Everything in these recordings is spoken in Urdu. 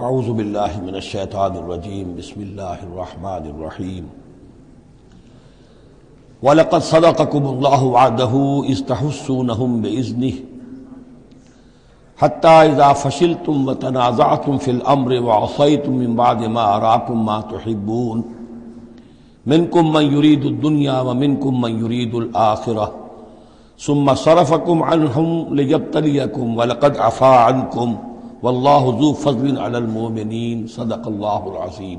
اعوذ باللہ من الشیطان الرجیم بسم اللہ الرحمن الرحیم وَلَقَدْ صَدَقَكُمُ اللَّهُ وَعْدَهُ إِذْ تَحُسُّونَهُم بِإِذْنِهِ حَتَّى إِذَا فَشِلْتُمْ وَتَنَازَعْتُمْ فِي الْأَمْرِ وَعَصَيْتُمْ مِنْ بَعْدِ مَا أَرَاكُمْ مَا تُحِبُّونَ مِنْكُمْ مَنْ يُرِيدُ الدُّنْيَا وَمِنْكُمْ مَنْ يُرِيدُ الْآخِرَةَ ثُمَّ صَرَفَكُمْ عَنْهُمْ لِيَبْتَلِيَكُمْ وَلَقَدْ عَفَا عَنْكُمْ وَاللَّهُ ذُو فَضْلٍ عَلَى الْمُؤْمِنِينَ صدق اللہ العظیم۔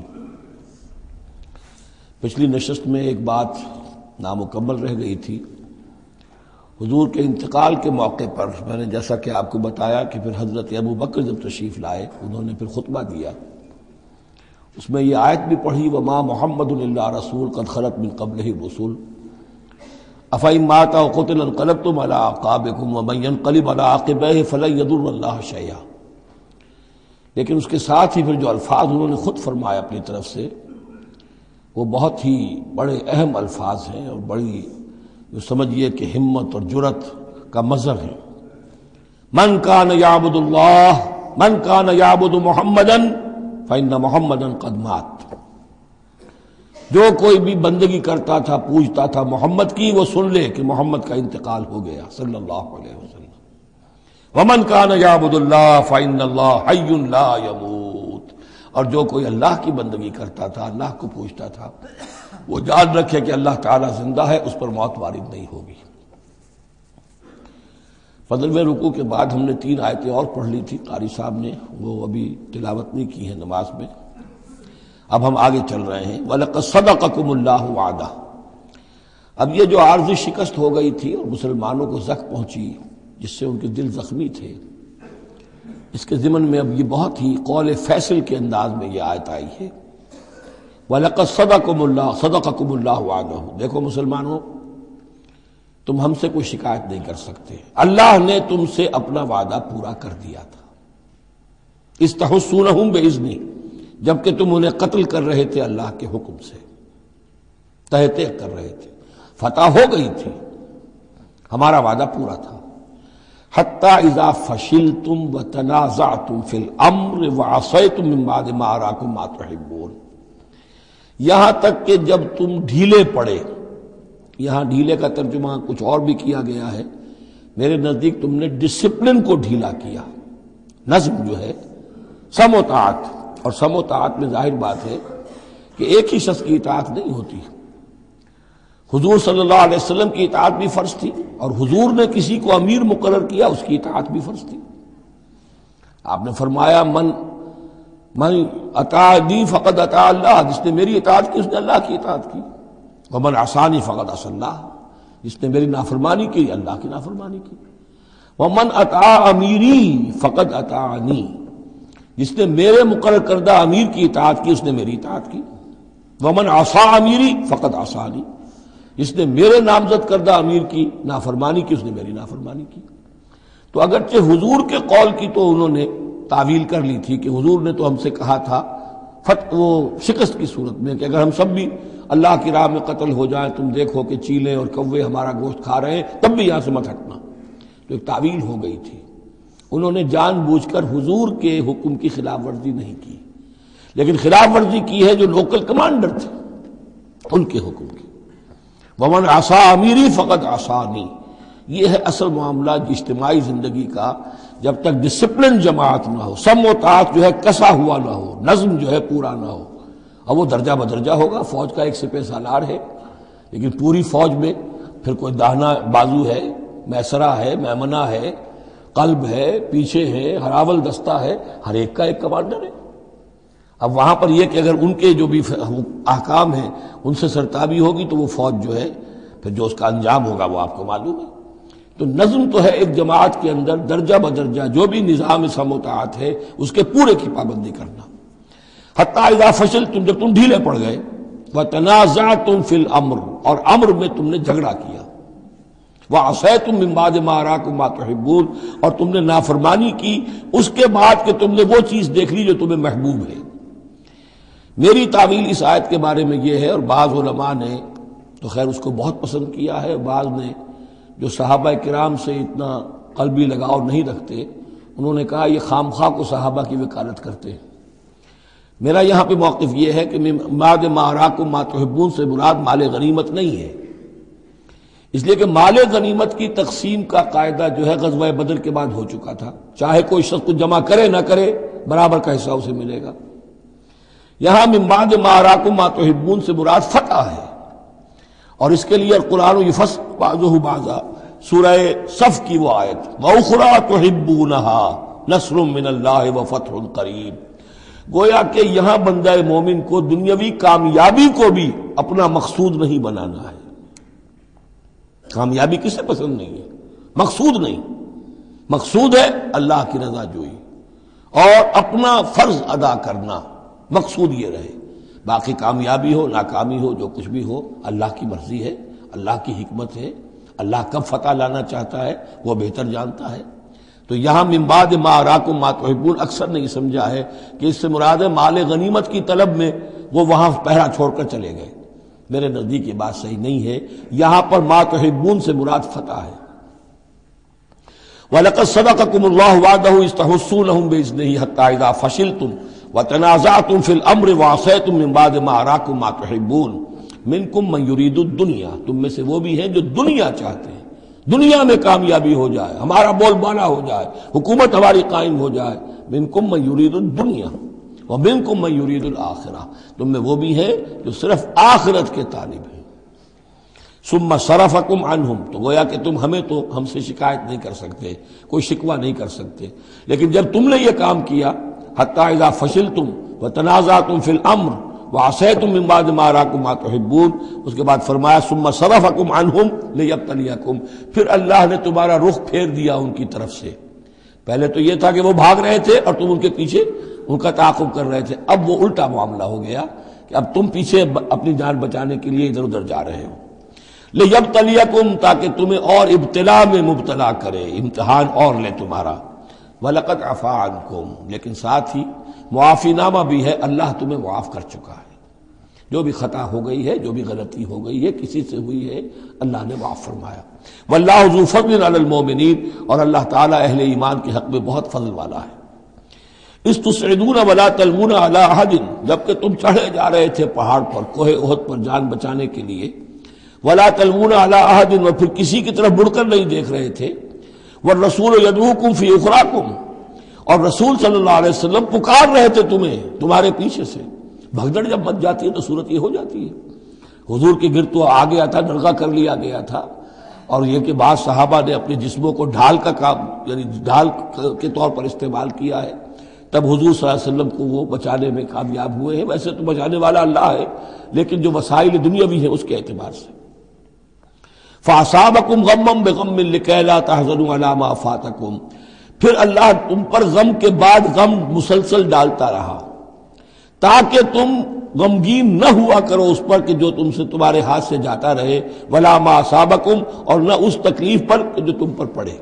پچھلی نشست میں ایک بات نامکمل رہ گئی تھی۔ حضور کے انتقال کے موقع پر میں نے جیسا کہ آپ کو بتایا کہ پھر حضرت ابو بکر جب تشریف لائے انہوں نے پھر خطبہ دیا، اس میں یہ آیت بھی پڑھی وما محمد الا رسول قد خلت من قبلہ الرسل افإن مات أو قتل انقلبتم على أعقابكم ومن ينقلب على عقبيه فلن يضر الله شيئا۔ لیکن اس کے ساتھ ہی پھر جو الفاظ انہوں نے خود فرمایا اپنی طرف سے وہ بہت ہی بڑے اہم الفاظ ہیں اور بڑی جو سمجھیے کہ ہمت اور جرت کا مظہر ہے۔ من کان یعبد اللہ من کان یعبد محمدا فإن محمدا قد مات۔ جو کوئی بھی بندگی کرتا تھا پوجتا تھا محمد کی، وہ سن لے کہ محمد کا انتقال ہو گیا صلی اللہ علیہ وسلم۔ ومن کان یعبد اللہ فإن اللہ حی لا یموت، اور جو کوئی اللہ کی بندگی کرتا تھا اللہ کو پوجتا تھا وہ یاد رکھے کہ اللہ تعالی زندہ ہے، اس پر موت وارد نہیں ہوگی۔ فضل میں رکوع کے بعد ہم نے 3 آیتیں اور پڑھ لی تھی، قاری صاحب نے وہ ابھی تلاوت نہیں کی ہے نماز میں۔ اب ہم آگے چل رہے ہیں وَلَقَدْ صَدَقَكُمُ اللَّهُ وَعْدَهُ۔ اب یہ جو عارضی شکست ہو گئی تھی اور مسلمانوں کو زخم پہنچی جس سے ان کے دل زخمی تھے، اس کے ضمن میں اب یہ بہت ہی قول فیصل کے انداز میں یہ آیت آئی ہے وَلَقَدْ صَدَقَكُمُ اللَّهُ وَعْدَهُ۔ دیکھو مسلمانوں، تم ہم سے کوئی شکایت نہیں کر سکتے، اللہ نے تم سے اپنا وعدہ پورا کر دیا تھا۔ اِذْ تَحُسُّونَهُم بِإِذْنِهِ، جبکہ تم انہیں قتل کر رہے تھے اللہ کے حکم سے، تہتے کر رہے تھے، فتح ہو گئی تھی، ہمارا وعدہ پورا تھا۔ حتی اذا فشلتم وتنازعتم فی الامر وعصیتم من بعد ما اراکم ما تحبون، یہاں تک کہ جب تم ڈھیلے پڑے، یہاں ڈھیلے کا ترجمہ کچھ اور بھی کیا گیا ہے، میرے نزدیک تم نے ڈسپلن کو ڈھیلا کیا۔ نظم جو ہے سم و طاعت، اور سم و طاعت میں ظاہر بات ہے کہ ایک ہی شخص کی اطاعت نہیں ہوتی۔ حضور صلی اللہ علیہ وسلم کی اطاعت بھی فرض تھی، اور حضور نے کسی کو امیر مقرر کیا اس کی اطاعت بھی فرض تھی۔ آپ نے فرمایا من اطاعنی فقد اطاع اللہ، جس نے میری اطاعت کی اس نے اللہ کی اطاعت کی، ومن عصانی فقد عصى اللہ، جس نے میری نافرمانی کی اللہ کی نافرمانی کی، ومن اطاع امیری فقد اطاعنی، جس نے میرے مقرر کردہ امیر کی اطاعت کی اس نے میری اطاعت کی، ومن عصى امیری فقد عصانی، جس نے میرے نامزد کردہ امیر کی نافرمانی کی اس نے میری نافرمانی کی۔ تو اگرچہ حضور کے قول کی تو انہوں نے تعویل کر لی تھی کہ حضور نے تو ہم سے کہا تھا وہ شکست کی صورت میں کہ اگر ہم سب بھی اللہ کی راہ میں قتل ہو جائیں، تم دیکھو کہ چیلے اور کوے ہمارا گوشت کھا رہے ہیں، تب بھی یہاں سے مت ہٹنا، تو ایک تعویل ہو گئی تھی۔ انہوں نے جان بوجھ کر حضور کے حکم کی خلاف ورزی نہیں کی، لیکن خلاف ورزی کی ہے جو لوکل کمانڈر تھے ان کے حکم کی۔ ومن عصا امیری فقد عصانی، یہ ہے اصل معاملہ اجتماعی زندگی کا، جب تک ڈسپلن جماعت نہ ہو، سم و طاعت جو ہے کسا ہوا نہ ہو، نظم جو ہے پورا نہ ہو۔ اب وہ درجہ بدرجہ ہوگا، فوج کا ایک سپہ سالار ہے، لیکن پوری فوج میں پھر کوئی داہنا بازو ہے، میسرہ ہے، میمنہ ہے، قلب ہے، پیچھے ہے، ہراول دستہ ہے، ہر ایک کا ایک کمانڈر ہے۔ اب وہاں پر یہ کہ اگر ان کے جو بھی احکام ہیں ان سے سرتابی ہوگی تو وہ فوج جو ہے پھر جو اس کا انجام ہوگا وہ آپ کو معلوم ہے۔ تو نظم تو ہے ایک جماعت کے اندر درجہ بدرجہ جو بھی نظام سم و طاعت ہے اس کے پورے کی پابندی کرنا۔ حتی اذا فشلتم، جب تم ڈھیلے پڑ گئے، وتنازعتم فی الامر، اور امر میں تم نے جھگڑا کیا، وعصیتم من بعد ما اراکم ما تحبون، اور تم نے نافرمانی کی اس کے بعد کہ تم نے وہ چیز دیکھ لی جو تمہیں محبوب ہے۔ میری تعویل اس آیت کے بارے میں یہ ہے، اور بعض علماء نے تو خیر اس کو بہت پسند کیا ہے، بعض نے جو صحابہ کرام سے اتنا قلبی لگاؤ نہیں رکھتے انہوں نے کہا یہ خام خواہ کو صحابہ کی وکالت کرتے ہیں، میرا یہاں پہ موقف یہ ہے کہ بعد ما اراکم ما تحبون سے مراد مال غنیمت نہیں ہے، اس لیے کہ مال غنیمت کی تقسیم کا قاعدہ جو ہے غزوہ بدر کے بعد ہو چکا تھا، چاہے کوئی شخص کو جمع کرے نہ کرے برابر کا حصہ اسے ملے گا۔ یہاں من بعد ما اراکم ما تحبون سے مراد فتح ہے، اور اس کے لیے قرآن یفصل بعضہ بعضا، سورہ صف کی وہ آیت وَأُخْرَىٰ تُحِبُّونَهَا نَصْرٌ مِّنَ اللَّهِ وَفَتْحٌ قَرِیب، گویا کہ یہاں بندہ مومن کو دنیاوی کامیابی کو بھی اپنا مقصود نہیں بنانا ہے۔ کامیابی کسے پسند نہیں ہے؟ مقصود نہیں، مقصود ہے اللہ کی رضا جوئی اور اپنا فرض ادا کرنا، مقصود یہ رہے۔ باقی کامیابی ہو ناکامی ہو جو کچھ بھی ہو اللہ کی مرضی ہے، اللہ کی حکمت ہے، اللہ کب فتح لانا چاہتا ہے وہ بہتر جانتا ہے۔ تو یہاں من بعد ما اراکم ما تحبون اکثر نہیں سمجھا ہے کہ اس سے مراد ہے مال غنیمت کی طلب میں وہ وہاں پہرا چھوڑ کر چلے گئے، میرے نزدیک یہ بات صحیح نہیں ہے۔ یہاں پر ما تحبون سے مراد فتح ہے۔ وَلَقَدْ صَدَقَكُمُ اللَّهُ وَعْدَهُ إِذْ تَحُسُّونَهُم بِإِذْنِهِ حَتَّىٰ إِذَا فَشِلْتُمْ وَتَنَازَعْتُمْ فِي الْأَمْرِ وَعَصَيْتُم مِّن بَعْدِ مَا أَرَاكُم مَّا تُحِبُّونَ مِنكُم مَّن يُرِيدُ الدُّنْيَا، تم میں سے وہ بھی ہیں جو دنیا چاہتے ہیں، دنیا میں کامیابی ہو جائے، ہمارا بول بالا ہو جائے، حکومت ہماری قائم ہو جائے۔ مِنكُم مَّن يُرِيدُ الدُّنْيَا وَمِنكُم مَّن يُرِيدُ الْآخِرَةَ، تم میں وہ بھی ہیں جو صرف آخرت کے طالب ہیں۔ ثم صرفکم عنہم، تو گویا کہ تم ہم سے شکایت نہیں کر سکتے، کوئی شکوہ نہیں کر سکتے، لیکن جب تم نے یہ کام کیا حتی اذا فشلتم وتنازعتم فی الامر وعصیتم من بعد ما اراکم ما تحبون، اس کے بعد فرمایا ثم صرفکم عنہم لیبتلیکم، پھر اللہ نے تمہارا رخ پھیر دیا ان کی طرف سے۔ پہلے تو یہ تھا کہ وہ بھاگ رہے تھے اور تم ان کے پیچھے ان کا تعاقب کر رہے تھے، اب وہ الٹا معاملہ ہو گیا کہ اب تم پیچھے اپنی جان بچانے کے لیے ادھر ادھر جا رہے ہو۔ لیبتلیکم، تاکہ تمہیں اور ابتلا میں مبتلا کرے، امتحان اور لے تمہارا۔ وَلَقَدْ عَفَا عَنْكُمْ، لیکن ساتھ ہی معافی نامہ بھی ہے، اللہ تمہیں معاف کر چکا ہے، جو بھی خطا ہو گئی ہے، جو بھی غلطی ہو گئی ہے، کسی سے ہوئی ہے، اللہ نے معاف فرمایا۔ وَاللَّهُ ذُو فَضْلٍ عَلَى الْمُؤْمِنِينَ، اور اللہ تعالیٰ اہل ایمان کے حق میں بہت فضل والا ہے۔ اِذْ تُصْعِدُونَ وَلَا تَلْوُونَ عَلَىٰ أَحَدٍ، جبکہ تم چڑھے جا رہے تھے پہاڑ پر، کوہ احد پر جان بچانے کے لیے، وَلَا تَلْوُونَ عَلَىٰ أَحَدٍ، اور پھر کسی کی طرف مڑ کر نہیں دیکھ رہے تھے، وَالرَّسُولُ يَدْعُوكُمْ فِي أُخْرَاكُمْ، اور رسول صلی اللہ علیہ وسلم پکار رہے تھے تمہیں تمہارے پیچھے سے۔ بھگدڑ جب مچ جاتی ہے تو صورت یہ ہو جاتی ہے۔ حضور کے گرد تو آ گیا تھا، ڈرگا کر لیا گیا تھا، اور یہ کہ بعض صحابہ نے اپنے جسموں کو ڈھال کا کام، یعنی ڈھال کے طور پر استعمال کیا ہے، تب حضور صلی اللہ علیہ وسلم کو وہ بچانے میں کامیاب ہوئے ہیں۔ ویسے تو بچانے والا اللہ ہے، لیکن جو وسائل دنیاوی ہیں اس کے اعتبار سے۔ فَأَصَابَكُمْ غَمًّا بِغَمٍّ لِكَيْ لَا تَحْزَنُوا عَلَىٰ مَا فَاتَكُمْ، پھر اللہ تم پر غم کے بعد غم مسلسل ڈالتا رہا تاکہ تم غمگین نہ ہوا کرو اس پر کہ جو تم سے تمہارے ہاتھ سے جاتا رہے، وَلَا مَا أَصَابَكُمْ، اور نہ اس تکلیف پر جو تم پر پڑے۔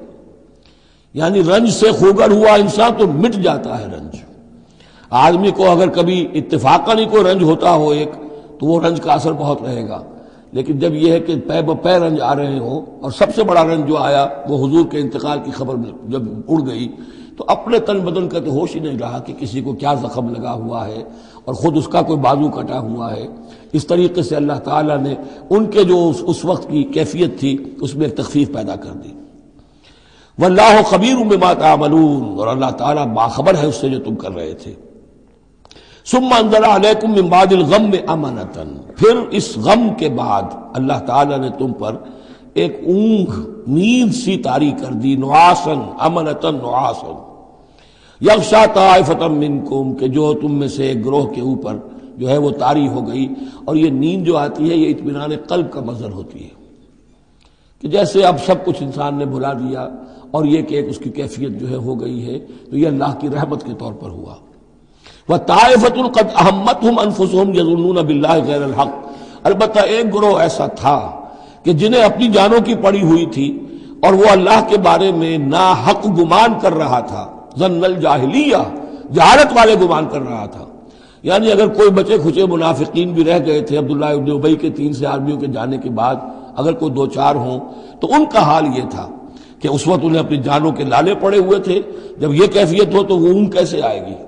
یعنی رنج سے خوگر ہوا انسان تو مٹ جاتا ہے رنج۔ آدمی کو اگر کبھی اتفاقاً ہی کوئی رنج ہوتا ہو ایک تو وہ رنج کا اثر بہت رہے گا، لیکن جب یہ ہے کہ پے بپے رنج آ رہے ہوں، اور سب سے بڑا رنج جو آیا وہ حضور کے انتقال کی خبر جب اڑ گئی تو اپنے تن بدن کا تو ہوش ہی نہیں رہا کہ کسی کو کیا زخم لگا ہوا ہے اور خود اس کا کوئی بازو کٹا ہوا ہے۔ اس طریقے سے اللہ تعالیٰ نے ان کے جو اس وقت کی کیفیت تھی اس میں ایک تخفیف پیدا کر دی۔ واللہ خبیر بما تعملون، اور اللہ تعالیٰ باخبر ہے اس سے جو تم کر رہے تھے۔ ثم انزل علیکم من بعد الغم امنۃ، پھر اس غم کے بعد اللہ تعالیٰ نے تم پر ایک اونگ، نیند سی طاری کر دی، نعاسن امنۃ نعاسن یغشا طائفۃ منکم، کہ جو تم میں سے ایک گروہ کے اوپر جو ہے وہ طاری ہو گئی۔ اور یہ نیند جو آتی ہے یہ اطمینان قلب کا مظہر ہوتی ہے، کہ جیسے اب سب کچھ انسان نے بھلا دیا اور یہ کہ ایک اس کی کیفیت جو ہے ہو گئی ہے، تو یہ اللہ کی رحمت کے طور پر ہوا۔ وَطَائِفَةٌ قَدْ أَهَمَّتْهُمْ أَنفُسُهُمْ يَظُنُّونَ بِاللَّهِ غَيْرَ الْحَقِّ، البتہ ایک گروہ ایسا تھا کہ جنہیں اپنی جانوں کی پڑی ہوئی تھی اور وہ اللہ کے بارے میں ناحق گمان کر رہا تھا، ظن الجاہلیہ، جہالت والے گمان کر رہا تھا۔ یعنی اگر کوئی بچے کھچے منافقین بھی رہ گئے تھے عبداللہ ابن ابی کے 3 سے آدمیوں کے جانے کے بعد، اگر کوئی 2-4 ہوں تو ان کا حال یہ تھا کہ اس وقت انہیں اپنی جانوں کے لالے پڑے ہوئے تھے، جب یہ کیفیت ہو تو وہ اون کیسے آئے گی؟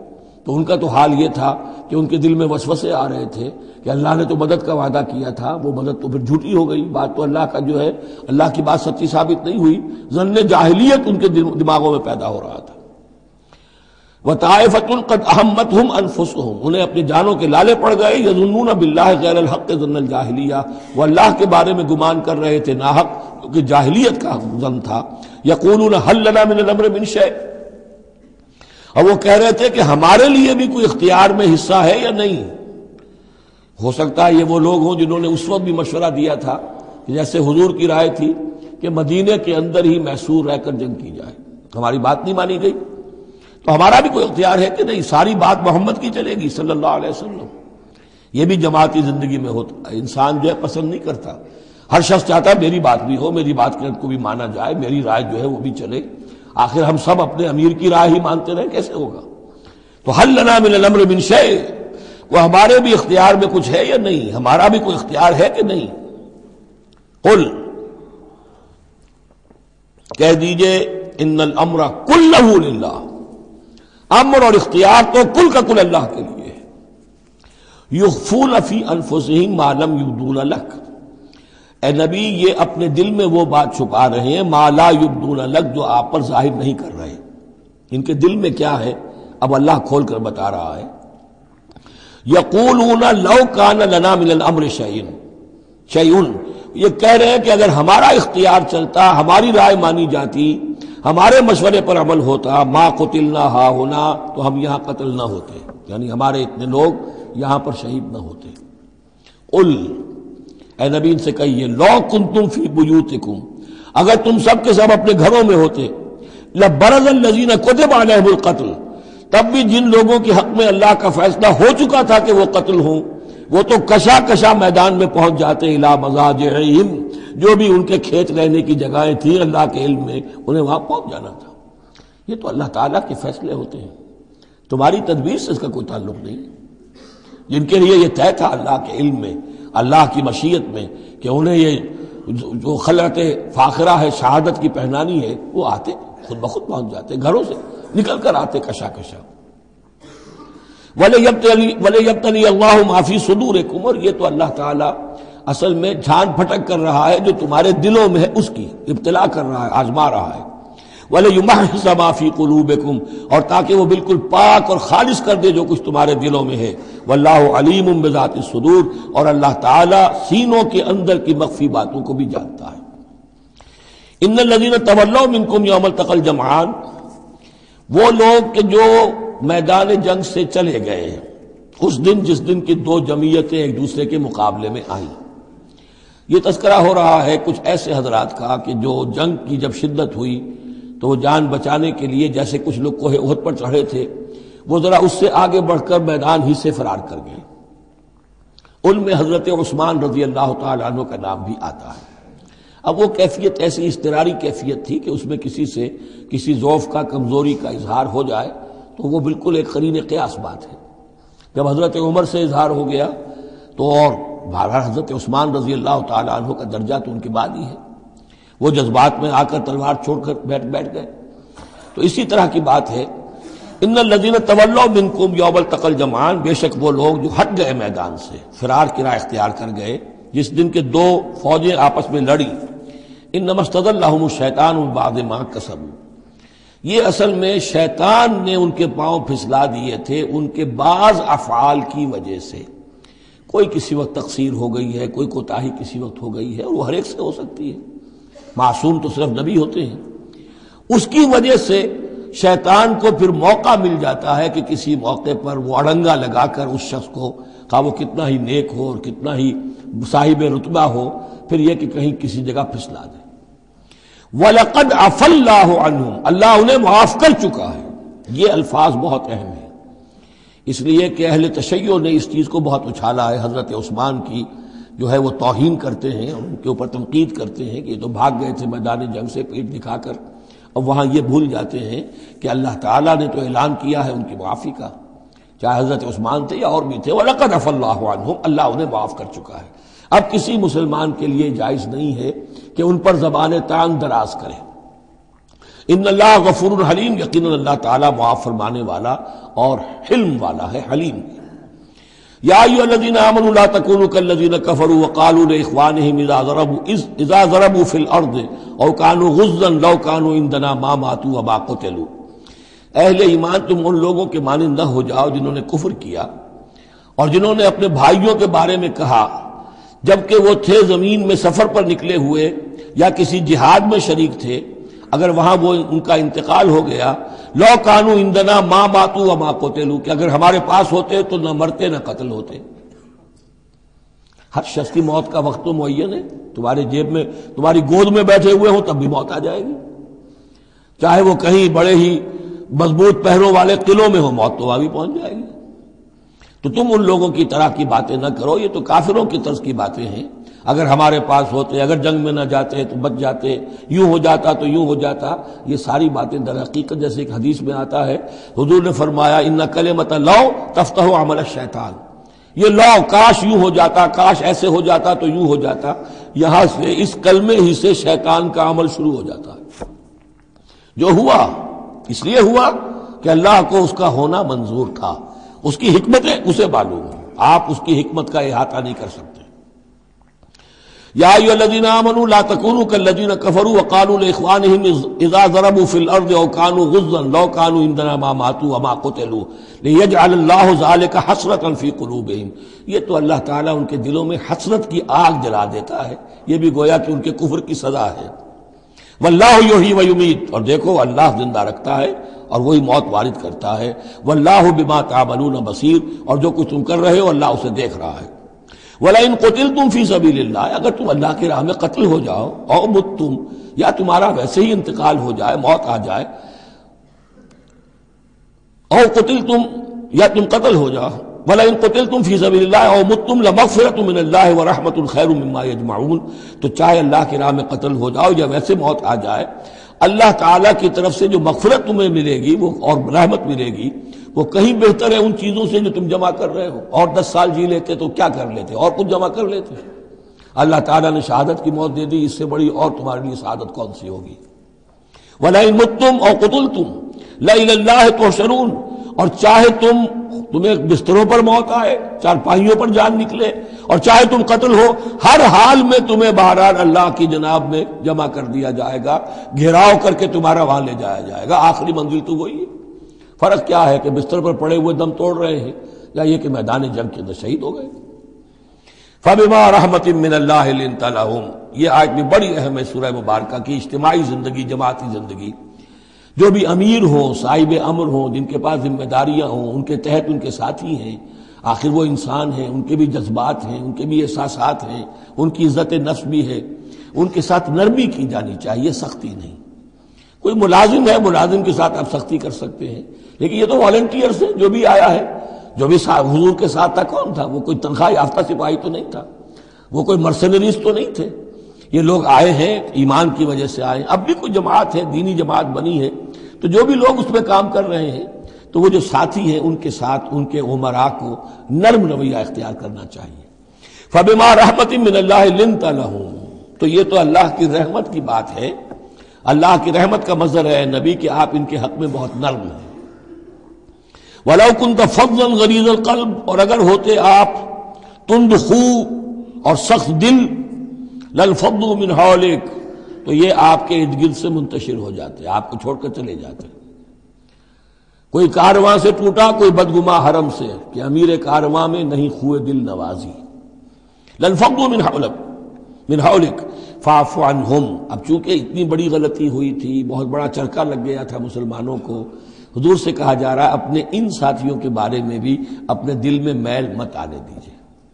تو ان کا تو حال یہ تھا کہ ان کے دل میں وسوسے آ رہے تھے کہ اللہ نے تو مدد کا وعدہ کیا تھا، وہ مدد تو پھر جھوٹی ہو گئی، بات تو اللہ کا جو ہے اللہ کی بات سچی ثابت نہیں ہوئی۔ ظن جاہلیت ان کے دماغوں میں پیدا ہو رہا تھا۔ وَطَائِفَةٌ قَدْ أَهَمَّتْهُمْ أَنفُسُهُمْ، انہیں اپنی جانوں کے لالے پڑ گئے، يَظُنُّونَ بِاللَّهِ غَيْرَ الْحَقِّ ظَنَّ الْجَاهِلِيَّةِ، وہ اللہ کے بارے میں گمان کر رہے تھے ناحق، کیونکہ جاہلیت کا ظن تھا۔ يَقُولُونَ هَلْ لَنَا مِنَ الْأَمْرِ مِنْ شَيْءٍ، اور وہ کہہ رہے تھے کہ ہمارے لیے بھی کوئی اختیار میں حصہ ہے یا نہیں۔ ہو سکتا ہے یہ وہ لوگ ہوں جنہوں نے اس وقت بھی مشورہ دیا تھا کہ جیسے حضور کی رائے تھی کہ مدینے کے اندر ہی محصور رہ کر جنگ کی جائے، ہماری بات نہیں مانی گئی تو ہمارا بھی کوئی اختیار ہے کہ نہیں، ساری بات محمد کی چلے گی صلی اللہ علیہ وسلم۔ یہ بھی جماعتی زندگی میں ہوتا ہے، انسان جو ہے پسند نہیں کرتا، ہر شخص چاہتا ہے میری بات بھی ہو، میری بات کو بھی مانا جائے، میری رائے جو ہے وہ بھی چلے۔ آخر ہم سب اپنے امیر کی رائے ہی مانتے رہے، کیسے ہوگا؟ تو حل لنا من الامر من شیء، وہ ہمارے بھی اختیار میں کچھ ہے یا نہیں، ہمارا بھی کوئی اختیار ہے کہ نہیں۔ قل، کہہ دیجئے ان الامر کلہ للہ، امر اور اختیار تو کل کا کل اللہ کے لیے ہے۔ یخفون فی انفسہم ما لم یبدون لک، اے نبی یہ اپنے دل میں وہ بات چھپا رہے ہیں ما لا یبدون لک، جو آپ پر ظاہر نہیں کر رہے، ان کے دل میں کیا ہے اب اللہ کھول کر بتا رہا ہے۔ یقولون لو کان لنا من الامر شیء، یہ کہہ رہے ہیں کہ اگر ہمارا اختیار چلتا، ہماری رائے مانی جاتی، ہمارے مشورے پر عمل ہوتا، ما قتلنا ہا ہونا، تو ہم یہاں قتل نہ ہوتے، یعنی ہمارے اتنے لوگ یہاں پر شہید نہ ہوتے۔ قل، اے نبی ان سے کہیے لو کنتم فی بیوتکم، اگر تم سب کے سب اپنے گھروں میں ہوتے، لبرز الذین کتب علیہم القتل، تب بھی جن لوگوں کے حق میں اللہ کا فیصلہ ہو چکا تھا کہ وہ قتل ہوں، وہ تو کشا کشا میدان میں پہنچ جاتے، الی مضاجعہم، جو بھی ان کے کھیت رہنے کی جگہیں تھیں اللہ کے علم میں، انہیں وہاں پہنچ جانا تھا۔ یہ تو اللہ تعالیٰ کے فیصلے ہوتے ہیں، تمہاری تدبیر سے اس کا کوئی تعلق نہیں۔ جن کے لیے یہ طے تھا اللہ کے علم میں، اللہ کی مشیت میں کہ انہیں یہ جو خلعت فاخرہ ہے، شہادت کی پہنانی ہے، وہ آتے خود بخود پہنچ جاتے، گھروں سے نکل کر آتے کشا کشا۔ وَلَيَبْتَلِيَ اللَّهُ مَا فِي صُدُورِكُمْ، اور یہ تو اللہ تعالیٰ اصل میں جھان پھٹک کر رہا ہے جو تمہارے دلوں میں ہے، اس کی ابتلا کر رہا ہے، آزما رہا ہے۔ وَلَيُمَحِّصَ مَا فِي قُلُوبِكُمْ، اور تاکہ وہ بالکل پاک اور خالص کر دے جو کچھ تمہارے دلوں میں ہے۔ وَاللَّهُ عَلِيمٌ بِذَاتِ الصُّدُورِ، اور اللہ تعالیٰ سینوں کے اندر کی مخفی باتوں کو بھی جانتا ہے۔ إِنَّ الَّذِينَ تَوَلَّوْا مِنكُمْ يَوْمَ الْتَقَى الْجَمْعَانِ، وہ لوگ کہ جو میدان جنگ سے چلے گئے اس دن جس دن کی دو جمعیتیں ایک دوسرے کے مقابلے میں آئیں۔ یہ تذکرہ ہو رہا ہے کچھ ایسے حضرات کا کہ جو جنگ کی جب شدت ہوئی تو وہ جان بچانے کے لیے جیسے کچھ لوگ کوہ احد پر چڑھے تھے، وہ ذرا اس سے آگے بڑھ کر میدان ہی سے فرار کر گئے۔ ان میں حضرت عثمان رضی اللہ تعالی عنہ کا نام بھی آتا ہے۔ اب وہ کیفیت ایسی اضطراری کیفیت تھی کہ اس میں کسی سے کسی ضعف کا، کمزوری کا اظہار ہو جائے تو وہ بالکل ایک قرین قیاس بات ہے۔ جب حضرت عمر سے اظہار ہو گیا تو اور بہرحال حضرت عثمان رضی اللہ تعالی عنہ کا درجہ تو ان کے بعد ہی ہے، وہ جذبات میں آ کر تلوار چھوڑ کر بیٹھ گئے۔ تو اسی طرح کی بات ہے، ان الذین تولوا منکم یوم التقى الجمعان، بے شک وہ لوگ جو ہٹ گئے میدان سے، فرار کی راہ اختیار کر گئے جس دن کے دو فوجیں آپس میں لڑی۔ انما استزلهم الشیطان بعد ما کسبوا، یہ اصل میں شیطان نے ان کے پاؤں پھسلا دیے تھے ان کے بعض افعال کی وجہ سے۔ کوئی کسی وقت تقصیر ہو گئی ہے، کوئی کوتاہی کسی وقت ہو گئی ہے، اور وہ ہر ایک سے ہو سکتی ہے، معصوم تو صرف نبی ہوتے ہیں۔ اس کی وجہ سے شیطان کو پھر موقع مل جاتا ہے کہ کسی موقع پر وہ اڑنگا لگا کر اس شخص کو، خواہ وہ کتنا ہی نیک ہو اور کتنا ہی صاحب رتبہ ہو، پھر یہ کہ کہیں کسی جگہ پھسلا دے۔ وَلَقَدْ عَفَا اللَّهُ عَنْهُمْ، اللہ انہیں معاف کر چکا ہے۔ یہ الفاظ بہت اہم ہیں، اس لیے کہ اہل تشیع نے اس چیز کو بہت اچھالا ہے، حضرت عثمان کی جو ہے وہ توہین کرتے ہیں اور ان کے اوپر تنقید کرتے ہیں کہ یہ تو بھاگ گئے تھے میدان جنگ سے پیٹ دکھا کر، اور وہاں یہ بھول جاتے ہیں کہ اللہ تعالیٰ نے تو اعلان کیا ہے ان کی معافی کا، چاہے حضرت عثمان تھے یا اور بھی تھے۔ وَلَقَدْ عَفَا اللَّهُ عَنْهُمْ، اللہ انہیں معاف کر چکا ہے۔ اب کسی مسلمان کے لیے جائز نہیں ہے کہ ان پر زبان تانگ دراز کرے، ان اللہ غفور حلیم، یقیناً اللہ تعالیٰ معاف فرمانے والا اور حلم والا ہے، حلیم ہے۔ یا ایھا الذین آمنوا لا تکونوا کالذین کفروا وقالوا لاخوانہم اذا ضربوا فی الارض او کانوا غزا لو کانوا عندنا ما ماتوا وما قتلوا، اہل ایمان تم ان لوگوں کے مانند نہ ہو جاؤ جنہوں نے کفر کیا اور جنہوں نے اپنے بھائیوں کے بارے میں کہا جبکہ وہ تھے زمین میں سفر پر نکلے ہوئے یا کسی جہاد میں شریک تھے، اگر وہاں وہ ان کا انتقال ہو گیا، لو کانوا عندنا ما ماتوا وما قتلوا، کہ اگر ہمارے پاس ہوتے تو نہ مرتے نہ قتل ہوتے۔ ہر شخص کی موت کا وقت تو معین ہے، تمہارے جیب میں، تمہاری گود میں بیٹھے ہوئے ہوں تب بھی موت آ جائے گی، چاہے وہ کہیں بڑے ہی مضبوط پہروں والے قلعوں میں ہو، موت تو وہاں بھی پہنچ جائے گی۔ تو تم ان لوگوں کی طرح کی باتیں نہ کرو، یہ تو کافروں کی طرز کی باتیں ہیں، اگر ہمارے پاس ہوتے، اگر جنگ میں نہ جاتے تو بچ جاتے، یوں ہو جاتا تو یوں ہو جاتا، یہ ساری باتیں در حقیقت جیسے ایک حدیث میں آتا ہے، حضور نے فرمایا ان کلمۃ لو تفتح عمل الشیطان، یہ لو کاش یوں ہو جاتا، کاش ایسے ہو جاتا تو یوں ہو جاتا، یہاں سے اس کلمے ہی سے شیطان کا عمل شروع ہو جاتا ہے۔ جو ہوا اس لیے ہوا کہ اللہ کو اس کا ہونا منظور تھا، اس کی حکمتیں اسے معلوم ہیں، آپ اس کی حکمت کا احاطہ نہیں کر سکتے۔ یا ایھا الذین آمنوا لا تکونوا کالذین کفروا وقالوا لاخوانہم اذا ضربوا فی الارض او کانوا غزا لو کانوا عندنا ما ماتوا وما قتلوا لیجعل اللہ ذلک حسرۃ فی قلوبہم، یہ تو اللہ تعالیٰ ان کے دلوں میں حسرت کی آگ جلا دیتا ہے، یہ بھی گویا کہ ان کے کفر کی سزا ہے۔ واللہ یحیی ویمیت، اور دیکھو اللہ زندہ رکھتا ہے اور وہی موت وارد کرتا ہے۔ واللہ بما تعملون بصیر، اور جو کچھ تم کر رہے ہو اللہ اسے دیکھ رہا ہے۔ وَلَئِن قُتِلْتُمْ فِي سَبِيلِ اللَّهِ، اگر تم اللہ کی راہ میں قتل ہو جاؤ، او متم، یا تمہارا ویسے ہی انتقال ہو جائے، موت آ جائے، او قتلتم، یا تم قتل ہو جاؤ، وَلَئِن قُتِلْتُمْ فِي سَبِيلِ اللَّهِ او متم لَمَغْفِرَةٌ مِّنَ اللَّهِ وَرَحْمَةٌ خَيْرٌ مِّمَّا يَجْمَعُونَ، تو چاہے اللہ کی راہ میں قتل ہو جاؤ یا ویسے موت آ جائے، اللہ تعالیٰ کی طرف سے جو مغفرت تمہیں ملے گی وہ اور رحمت ملے گی وہ کہیں بہتر ہے ان چیزوں سے جو تم جمع کر رہے ہو۔ اور 10 سال جی لیتے تو کیا کر لیتے، اور کچھ جمع کر لیتے۔ اللہ تعالیٰ نے شہادت کی موت دے دی، اس سے بڑی اور تمہارے لیے شہادت کون سی ہوگی۔ وَلَئِن مُتُّمْ أَوْ قُتِلْتُمْ لَإِلَى اللَّهِ تُحْشَرُونَ، اور چاہے تمہیں بستروں پر موت آئے، چارپائیوں پر جان نکلے، اور چاہے تم قتل ہو، ہر حال میں تمہیں بہرحال اللہ کی جناب میں جمع کر دیا جائے گا، گھیراؤ کر کے تمہارا وہاں لے جایا جائے گا، آخری منزل تو وہی ہے۔ فرق کیا ہے کہ بستر پر پڑے ہوئے دم توڑ رہے ہیں یا یہ کہ میدان جنگ کے اندر شہید ہو گئے۔ فَبِمَا رَحْمَةٍ مِّنَ اللَّهِ لِنتَ لَهُمْ، یہ آیت بھی بڑی اہم ہے سورہ مبارکہ کی، اجتماعی زندگی، جماعتی زندگی، جو بھی امیر ہوں، صاحب امر ہوں، جن کے پاس ذمہ داریاں ہوں، ان کے تحت ان کے ساتھی ہیں، آخر وہ انسان ہیں، ان کے بھی جذبات ہیں، ان کے بھی احساسات ہیں، ان کی عزت نفس بھی ہے، ان کے ساتھ نرمی کی جانی چاہیے، سختی نہیں۔ کوئی ملازم ہے، ملازم کے ساتھ آپ سختی کر سکتے ہیں، لیکن یہ تو والنٹیئرز ہیں، جو بھی آیا ہے، جو بھی حضور کے ساتھ تھا، کون تھا وہ؟ کوئی تنخواہ یافتہ سپاہی تو نہیں تھا، وہ کوئی مرسنریز تو نہیں تھے، یہ لوگ آئے ہیں ایمان کی وجہ سے آئے ہیں۔ اب بھی کوئی جماعت ہے، دینی جماعت بنی ہے، تو جو بھی لوگ اس میں کام کر رہے ہیں تو وہ جو ساتھی ہیں ان کے ساتھ ان کے امراء کو نرم رویہ اختیار کرنا چاہیے۔ فَبِمَا رَحْمَةٍ مِّنَ اللَّهِ لِنتَ لَهُمْ، تو یہ تو اللہ کی رحمت کی بات ہے، اللہ کی رحمت کا مظہر ہے نبی کہ آپ ان کے حق میں بہت نرم ہیں۔ وَلَوْ كُنْتَ فَظًّا غَلِيظَ الْقَلْبِ، اور اگر ہوتے آپ تند خو اور سخت دل، لَانفَضُّوا مِنْ حَوْلِكَ، تو یہ آپ کے ارد گرد سے منتشر ہو جاتے، آپ کو چھوڑ کر چلے جاتے۔ کوئی کارواں سے ٹوٹا، کوئی بدگما حرم سے، کہ امیر کارواں میں نہیں خوئے دل نوازی۔ لَانفَضُّوا مِنْ حَوْلِكَ فَاعْفُ عَنْهُمْ، اب چونکہ اتنی بڑی غلطی ہوئی تھی، بہت بڑا چرکا لگ گیا تھا مسلمانوں کو، حضور سے کہا جا رہا ہے اپنے ان ساتھیوں کے بارے میں بھی اپنے دل میں میل مت آنے دیجیے۔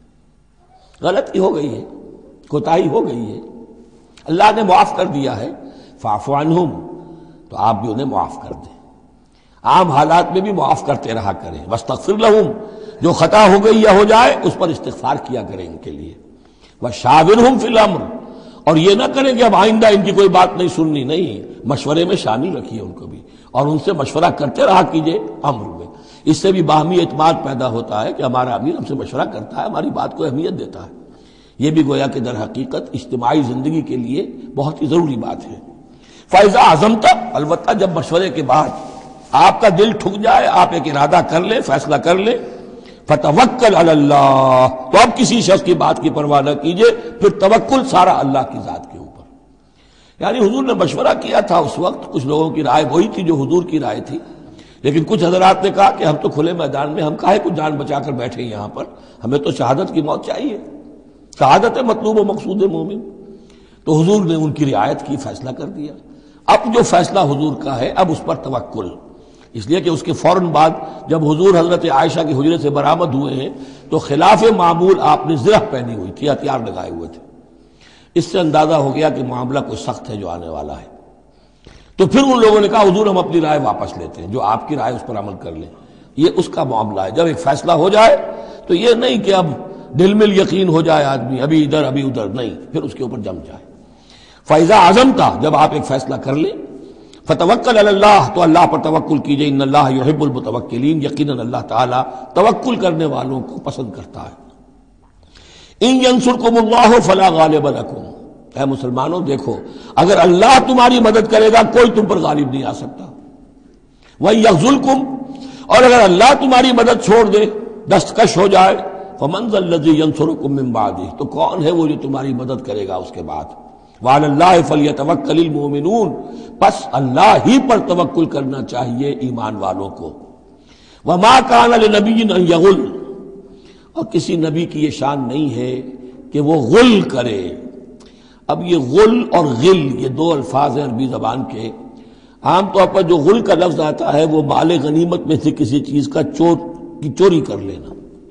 غلطی ہو گئی ہے، کوتاہی ہو گئی ہے، اللہ نے معاف کر دیا ہے، فاعف عنہم، تو آپ بھی انہیں معاف کر دیں، عام حالات میں بھی معاف کرتے رہا کریں۔ واستغفر لہم، جو خطا ہو گئی یا ہو جائے اس پر استغفار کیا کریں ان کے لیے۔ وشاورہم فی الامر، اور یہ نہ کریں کہ اب آئندہ ان کی کوئی بات نہیں سننی، نہیں، مشورے میں شامل رکھیے ان کو بھی، اور ان سے مشورہ کرتے رہا کیجئے امر میں۔ اس سے بھی باہمی اعتماد پیدا ہوتا ہے کہ ہمارا امیر ہم سے مشورہ کرتا ہے، ہماری بات کو اہمیت دیتا ہے۔ یہ بھی گویا کہ در حقیقت اجتماعی زندگی کے لیے بہت ہی ضروری بات ہے۔ فَإِذَا عَزَمْتَ، البتہ جب مشورے کے بعد آپ کا دل ٹھک جائے، آپ ایک ارادہ کر لیں، فیصلہ کر لیں، فَتَوَكَّلْ عَلَى اللَّهِ، تو اب کسی شخص کی بات کی پرواہ نہ کیجیے، پھر توکل سارا اللہ کی ذات کے اوپر۔ یعنی حضور نے مشورہ کیا تھا اس وقت، کچھ لوگوں کی رائے وہی تھی جو حضور کی رائے تھی، لیکن کچھ حضرات نے کہا کہ ہم تو کھلے میدان میں، ہم کاہے کو جان بچا کر بیٹھے یہاں پر، ہمیں تو شہادت کی موت چاہیے، شہادت مطلوب و مقصود مومن۔ تو حضور نے ان کی رعایت کی، فیصلہ کر دیا۔ اب جو فیصلہ حضور کا ہے اب اس پر توکل، اس لیے کہ اس کے فوراً بعد جب حضور حضرت عائشہ کے حجرے سے برآمد ہوئے ہیں تو خلاف معمول آپ نے زرہ پہنی ہوئی تھی، ہتھیار لگائے ہوئے تھے، اس سے اندازہ ہو گیا کہ معاملہ کوئی سخت ہے جو آنے والا ہے۔ تو پھر ان لوگوں نے کہا حضور ہم اپنی رائے واپس لیتے ہیں، جو آپ کی رائے اس پر عمل کر لیں۔ یہ اس کا معاملہ ہے، جب ایک فیصلہ ہو جائے تو یہ نہیں کہ اب دل میں یقین ہو جائے آدمی ابھی ادھر ابھی ادھر، نہیں، پھر اس کے اوپر جم جائے۔ فَإِذَا عَزَمْتَ، جب آپ ایک فیصلہ کر لیں، فَتَوَكَّلْ عَلَى اللَّهِ، تو اللہ پر توکل کیجئے، ان اللہ يحب المتوکلین، یقیناً اللہ تعالیٰ توکل کرنے والوں کو پسند کرتا ہے۔ ان ينصركم اللہ فلا غالب لكم، اے مسلمانوں دیکھو، اگر اللہ تمہاری مدد کرے گا کوئی تم پر غالب نہیں آ سکتا۔ وَإِن يَخْذُلْكُمْ، اور اگر اللہ تمہاری مدد چھوڑ دے، دستکش ہو جائے، فَمَنْ ذَا الَّذِي يَنصُرُكُم مِّن بَعْدِهِ، تو کون ہے وہ جو تمہاری مدد کرے گا اس کے بعد۔ وَعَلَى اللَّهِ فَلْيَتَوَكَّلِ الْمُؤْمِنُونَ، پس اللہ ہی پر توکل کرنا چاہیے ایمان والوں کو۔ وَمَا كَانَ لِنَبِيٍّ أَن يَغُلَّ، اور کسی نبی کی یہ شان نہیں ہے کہ وہ غل کرے۔ اب یہ غل اور غل یہ دو الفاظ ہیں عربی زبان کے، عام طور پر جو غل کا لفظ آتا ہے وہ مال غنیمت میں سے کسی چیز کا چوری کر لینا،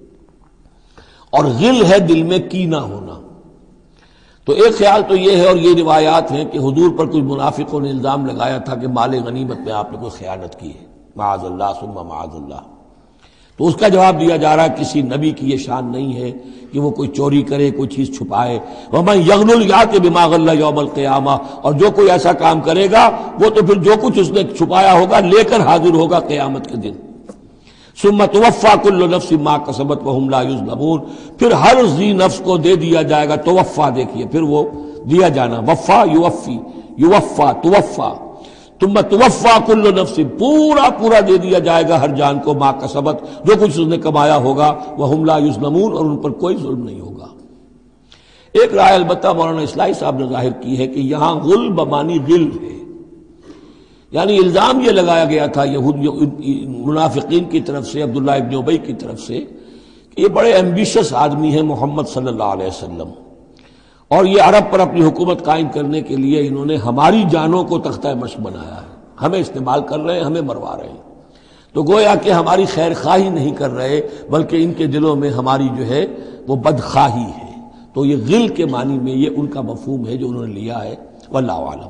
اور غل ہے دل میں کینہ ہونا۔ تو ایک خیال تو یہ ہے، اور یہ روایات ہیں کہ حضور پر کچھ منافقوں نے الزام لگایا تھا کہ مال غنیمت میں آپ نے کوئی خیانت کی ہے، معاذ اللہ ثم معاذ اللہ۔ تو اس کا جواب دیا جا رہا ہے کسی نبی کی یہ شان نہیں ہے کہ وہ کوئی چوری کرے، کوئی چیز چھپائے۔ وَمَن يَغْلُلْ يَأْتِ بِمَا غَلَّ يَوْمَ الْقِيَامَةِ، اور جو کوئی ایسا کام کرے گا وہ تو پھر جو کچھ اس نے چھپایا ہوگا لے کر حاضر ہوگا قیامت کے دن۔ ثُمَّ تُوَفَّىٰ كُلُّ نَفْسٍ مَّا كَسَبَتْ وَهُمْ لَا يُظْلَمُونَ، پھر ہر ذی نفس کو دے دیا جائے گا، توفا دیکھیے پھر وہ دیا جانا، وفا یوفی، یوفا توفا، ثم توفا کل نفس، پورا دے دیا جائے گا ہر جان کو، ما کسبت، جو کچھ اس نے کمایا ہوگا، وہم لا یظلمون، اور ان پر کوئی ظلم نہیں ہوگا۔ ایک رائے البتہ مولانا اصلاحی صاحب نے ظاہر کی ہے کہ یہاں غل بمانی غل ہے، یعنی الزام یہ لگایا گیا تھا منافقین کی طرف سے، عبداللہ ابن ابی کی طرف سے، کہ یہ بڑے ایمبیشس آدمی ہیں محمد صلی اللہ علیہ وسلم، اور یہ عرب پر اپنی حکومت قائم کرنے کے لیے انہوں نے ہماری جانوں کو تختہ مشق بنایا ہے، ہمیں استعمال کر رہے ہیں، ہمیں مروا رہے ہیں۔ تو گویا کہ ہماری خیر خواہی نہیں کر رہے بلکہ ان کے دلوں میں ہماری جو ہے وہ بدخواہی ہے۔ تو یہ غل کے معنی میں یہ ان کا مفہوم ہے جو انہوں نے لیا ہے، واللہ اعلم۔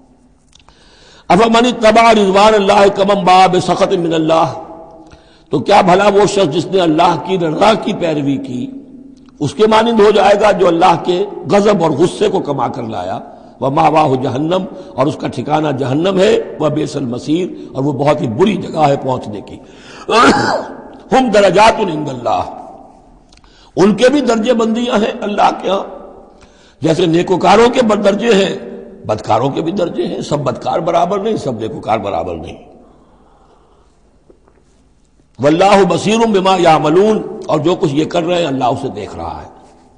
افمن اتبع رضوان اللہ کمن باء بسخط من اللہ، تو کیا بھلا وہ شخص جس نے اللہ کی رضا کی پیروی کی اس کے مانند ہو جائے گا جو اللہ کے غضب اور غصے کو کما کر لایا۔ ومأواہ جہنم، اور اس کا ٹھکانہ جہنم ہے، وبئس المصیر، اور وہ بہت ہی بری جگہ ہے پہنچنے کی۔ ہم درجات عند اللہ، ان کے بھی درجے بندیاں ہیں اللہ کے ہاں، جیسے نیکوکاروں کے درجے ہیں بدکاروں کے بھی درجے ہیں، سب بدکار برابر نہیں، سب نیکوکار برابر نہیں۔ واللہ بصیر بما یعملون، اور جو کچھ یہ کر رہے ہیں اللہ اسے دیکھ رہا ہے۔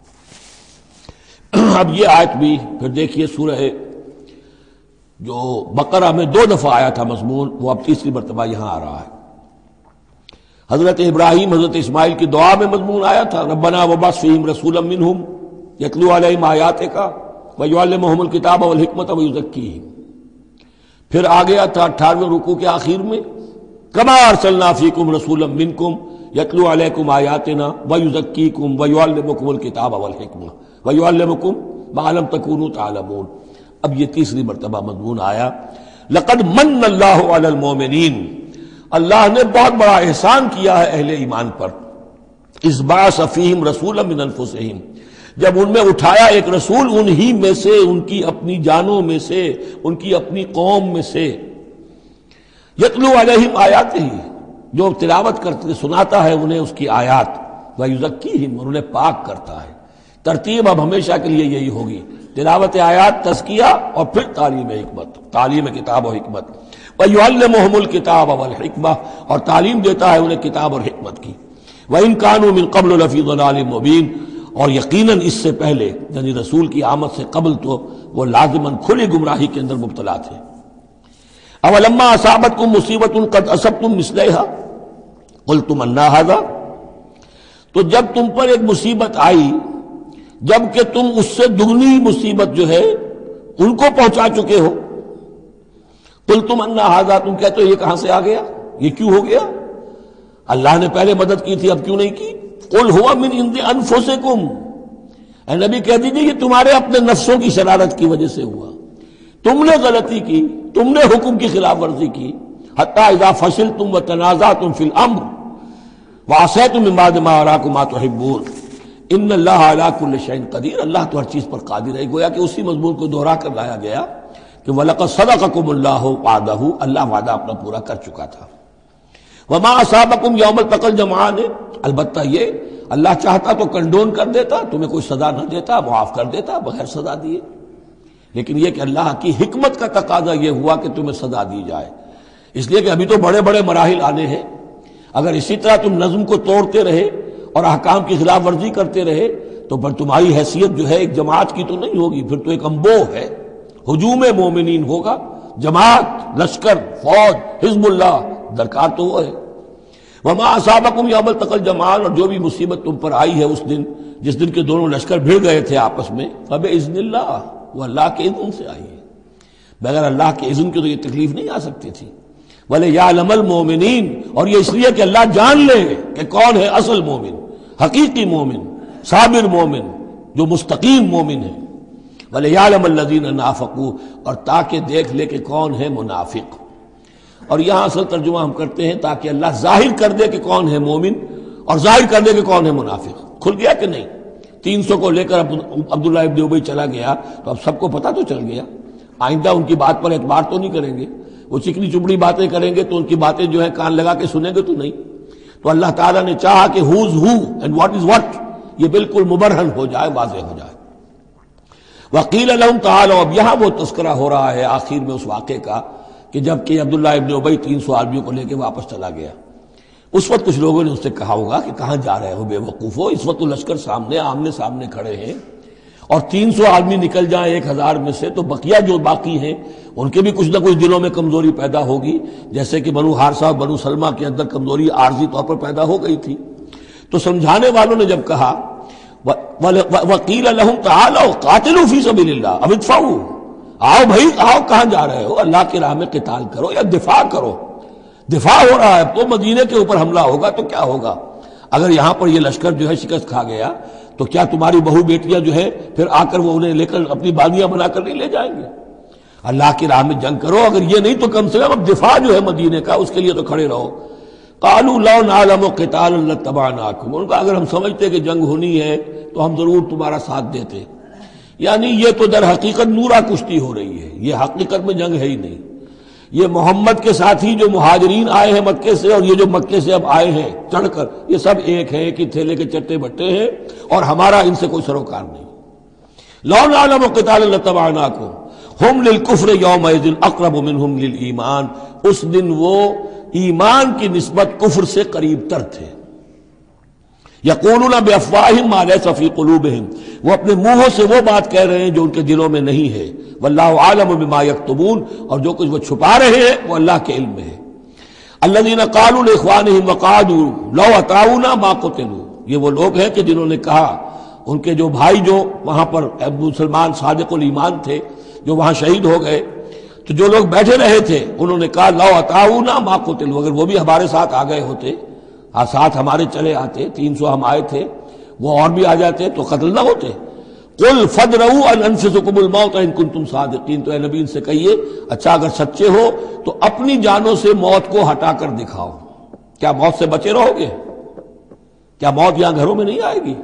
اب یہ آیت بھی پھر دیکھیے، سورہ جو بقرہ میں 2 دفعہ آیا تھا مضمون، وہ اب تیسری مرتبہ یہاں آ رہا ہے۔ حضرت ابراہیم حضرت اسماعیل کی دعا میں مضمون آیا تھا، ربنا وبعث فیہم رسولا منہم یتلو علیہم آیاتک ویعلمہم الکتاب والحکمۃ ویزکیہم۔ پھر آ گیا تھا 18ویں رکوع کے آخر میں، کما ارسلنا فیکم رسولا منکم یتلو علیکم آیاتنا ویزکیکم ویعلمکم الکتاب والحکمہ ویعلمکم ما لم تکونوا تعلمون۔ اب یہ تیسری مرتبہ مضمون آیا، لقد من اللہ علی المؤمنین، اللہ نے بہت بڑا احسان کیا ہے اہل ایمان پر، اذ بعث فیہم رسولا من انفسہم، جب ان میں اٹھایا ایک رسول انہی میں سے، ان کی اپنی جانوں میں سے، ان کی اپنی قوم میں سے، یتلو علیہم آیاتہ، جو تلاوت کرتے سناتا ہے انہیں اس کی آیات، ویزکیہم، اور انہیں پاک کرتا ہے۔ ترتیب اب ہمیشہ کے لیے یہی ہوگی، تلاوت آیات، تزکیہ، اور پھر تعلیم حکمت، تعلیم کتاب و حکمت۔ وَيُعَلِّمُهُمُ الْكِتَابَ وَالْحِكْمَةَ، اور تعلیم دیتا ہے انہیں کتاب اور حکمت کی۔ وَإِن كَانُوا مِن قَبْلُ لَفِي ضَلَالٍ مُبِينٍ، اور یقیناً اس سے پہلے یعنی رسول کی آمد سے قبل تو وہ لازماً کھلی گمراہی کے اندر مبتلا تھے۔ اولما اصابتکم مصیبۃ قد اصبتم مثلها قلتم ان ھذا، تو جب تم پر ایک مصیبت آئی جب کہ تم اس سے دگنی مصیبت جو ہے ان کو پہنچا چکے ہو، قلتم ان ھذا، تم کہتے ہو یہ کہاں سے آ گیا، یہ کیوں ہو گیا، اللہ نے پہلے مدد کی تھی اب کیوں نہیں کی۔ قل هو من عند انفسکم، اے نبی کہہ دیجیے یہ تمہارے اپنے نفسوں کی شرارت کی وجہ سے ہوا، تم نے غلطی کی، تم نے حکم کی خلاف ورزی کی۔ حتی اذا فشلتم وتنازعتم فی الامر وعصیتم من بعد ما اراکم ما تحبون ان اللہ علی کل شیء قدیر، اللہ تو ہر چیز پر قادر ہے۔ گویا کہ اسی مضمون کو دوہرا کر لایا گیا کہ وَلَقَدْ صَدَقَكُمُ اللَّهُ وَعْدَهُ، اللہ وعدہ اپنا پورا کر چکا تھا۔ وما اصابکم یوم التقى الجمعان، البتہ یہ اللہ چاہتا تو کنڈون کر دیتا، تمہیں کوئی سزا نہ دیتا، معاف کر دیتا بغیر سزا دیے، لیکن یہ کہ اللہ کی حکمت کا تقاضا یہ ہوا کہ تمہیں سزا دی جائے، اس لیے کہ ابھی تو بڑے بڑے مراحل آنے ہیں۔ اگر اسی طرح تم نظم کو توڑتے رہے اور احکام کی خلاف ورزی کرتے رہے تو پھر تمہاری حیثیت جو ہے ایک جماعت کی تو نہیں ہوگی، پھر تو ایک انبوہ ہے، ہجوم مومنین ہوگا، جماعت، لشکر، فوج، حزب اللہ درکار تو وہ ہے۔ وما اصابکم یوم التقى الجمعان، اور جو بھی مصیبت تم پر آئی ہے اس دن جس دن کے دونوں لشکر بھڑ گئے تھے آپس میں، فباذن اللہ، وہ اللہ کے اذن سے آئی ہے، بغیر اللہ کے اذن کے تو یہ تکلیف نہیں آ سکتی تھی۔ وَلِيَعْلَمَ الْمُؤْمِنِينَ، اور یہ اس لیے کہ اللہ جان لے کہ کون ہے اصل مومن، حقیقی مومن، صابر مومن، جو مستقیم مومن ہے۔ وَلِيَعْلَمَ الَّذِينَ نَافَقُوا، اور تاکہ دیکھ لے کہ کون ہے منافق۔ اور یہاں اصل ترجمہ ہم کرتے ہیں تاکہ اللہ ظاہر کر دے کہ کون ہے مومن اور ظاہر کر دے کہ کون ہے منافق۔ کھل گیا کہ نہیں؟ 300 کو لے کر عبداللہ ابن ابی چلا گیا تو اب سب کو پتہ تو چل گیا، آئندہ ان کی بات پر اعتبار تو نہیں کریں گے، وہ چکنی چپڑی باتیں کریں گے تو ان کی باتیں جو ہے کان لگا کے سنیں گے تو نہیں۔ تو اللہ تعالیٰ نے چاہا کہ who's who and what is what یہ بالکل مبرہن ہو جائے، واضح ہو جائے۔ وقیل لہم تعالوا، اب یہاں وہ تذکرہ ہو رہا ہے آخر میں اس واقعے کا کہ جب کہ عبداللہ ابن ابی 300 آدمیوں کو لے کے واپس چلا گیا، اس وقت کچھ لوگوں نے اس سے کہا ہوگا کہ کہاں جا رہے ہو بے وقوفو، اس وقت تو لشکر سامنے آمنے سامنے کھڑے ہیں اور 300 آدمی نکل جائیں 1000 میں سے تو بقیہ جو باقی ہیں ان کے بھی کچھ نہ کچھ دلوں میں کمزوری پیدا ہوگی، جیسے کہ بنو حارثہ بنو سلمہ کے اندر کمزوری عارضی طور پر پیدا ہو گئی تھی۔ تو سمجھانے والوں نے جب کہا وَقِيلَ لَهُمْ تَعَالَوْا قَاتِلُوا فِي سَبِيلِ اللَّهِ أَوِ ادْفَعُوا، آؤ بھائی آؤ، کہاں جا رہے ہو، اللہ کی راہ میں قتال کرو یا دفاع کرو۔ دفاع ہو رہا ہے تو مدینے کے اوپر حملہ ہوگا تو کیا ہوگا، اگر یہاں پر یہ لشکر جو ہے شکست کھا گیا تو کیا تمہاری بہو بیٹیاں جو ہے پھر آ کر وہ انہیں لے کر اپنی بالیاں بنا کر نہیں لے جائیں گے؟ اللہ کی راہ میں جنگ کرو، اگر یہ نہیں تو کم سے کم اب دفاع جو ہے مدینے کا اس کے لیے تو کھڑے رہو۔ قالوا لو نعلم قتالا لاتبعناکم، ان کا اگر ہم سمجھتے کہ جنگ ہونی ہے تو ہم ضرور تمہارا ساتھ دیتے، یعنی یہ تو در حقیقت نورا کشتی ہو رہی ہے، یہ حقیقت میں جنگ ہے ہی نہیں، یہ محمد کے ساتھی جو مہاجرین آئے ہیں مکے سے اور یہ جو مکے سے اب آئے ہیں چڑھ کر، یہ سب ایک ہیں کہ تھیلے کے چٹے بٹے ہیں اور ہمارا ان سے کوئی سروکار نہیں۔ لو نعلم قتالا لاتبعناکم ہم للکفر یومئذ اقرب منہم للایمان، اس دن وہ ایمان کی نسبت کفر سے قریب تر تھے۔ یقولون بافواہہم ما لیس فی قلوبہم، وہ اپنے منہوں سے وہ بات کہہ رہے ہیں جو ان کے دلوں میں نہیں ہے، واللہ عالم بما یکتمون، اور جو کچھ وہ چھپا رہے ہیں وہ اللہ کے علم میں ہے۔ الذین قالوا لاخوانہم وقعدوا لو اطاعونا ما قتلوا، یہ وہ لوگ ہیں کہ جنہوں نے کہا، ان کے جو بھائی جو وہاں پر مسلمان صادق الایمان تھے جو وہاں شہید ہو گئے، تو جو لوگ بیٹھے رہے تھے انہوں نے کہا لو اطاعونا ما قتلوا، اگر وہ بھی ہمارے ساتھ آ گئے ہوتے، ساتھ ہمارے چلے آتے، 300 ہم آئے تھے، وہ اور بھی آ جاتے تو قتل نہ ہوتے۔ قل فادرؤوا عن انفسکم الموت ان کنتم صادقین، تو اے نبی ان سے کہیے اچھا اگر سچے ہو تو اپنی جانوں سے موت کو ہٹا کر دکھاؤ، کیا موت سے بچے رہو گے؟ کیا موت یہاں گھروں میں نہیں آئے گی؟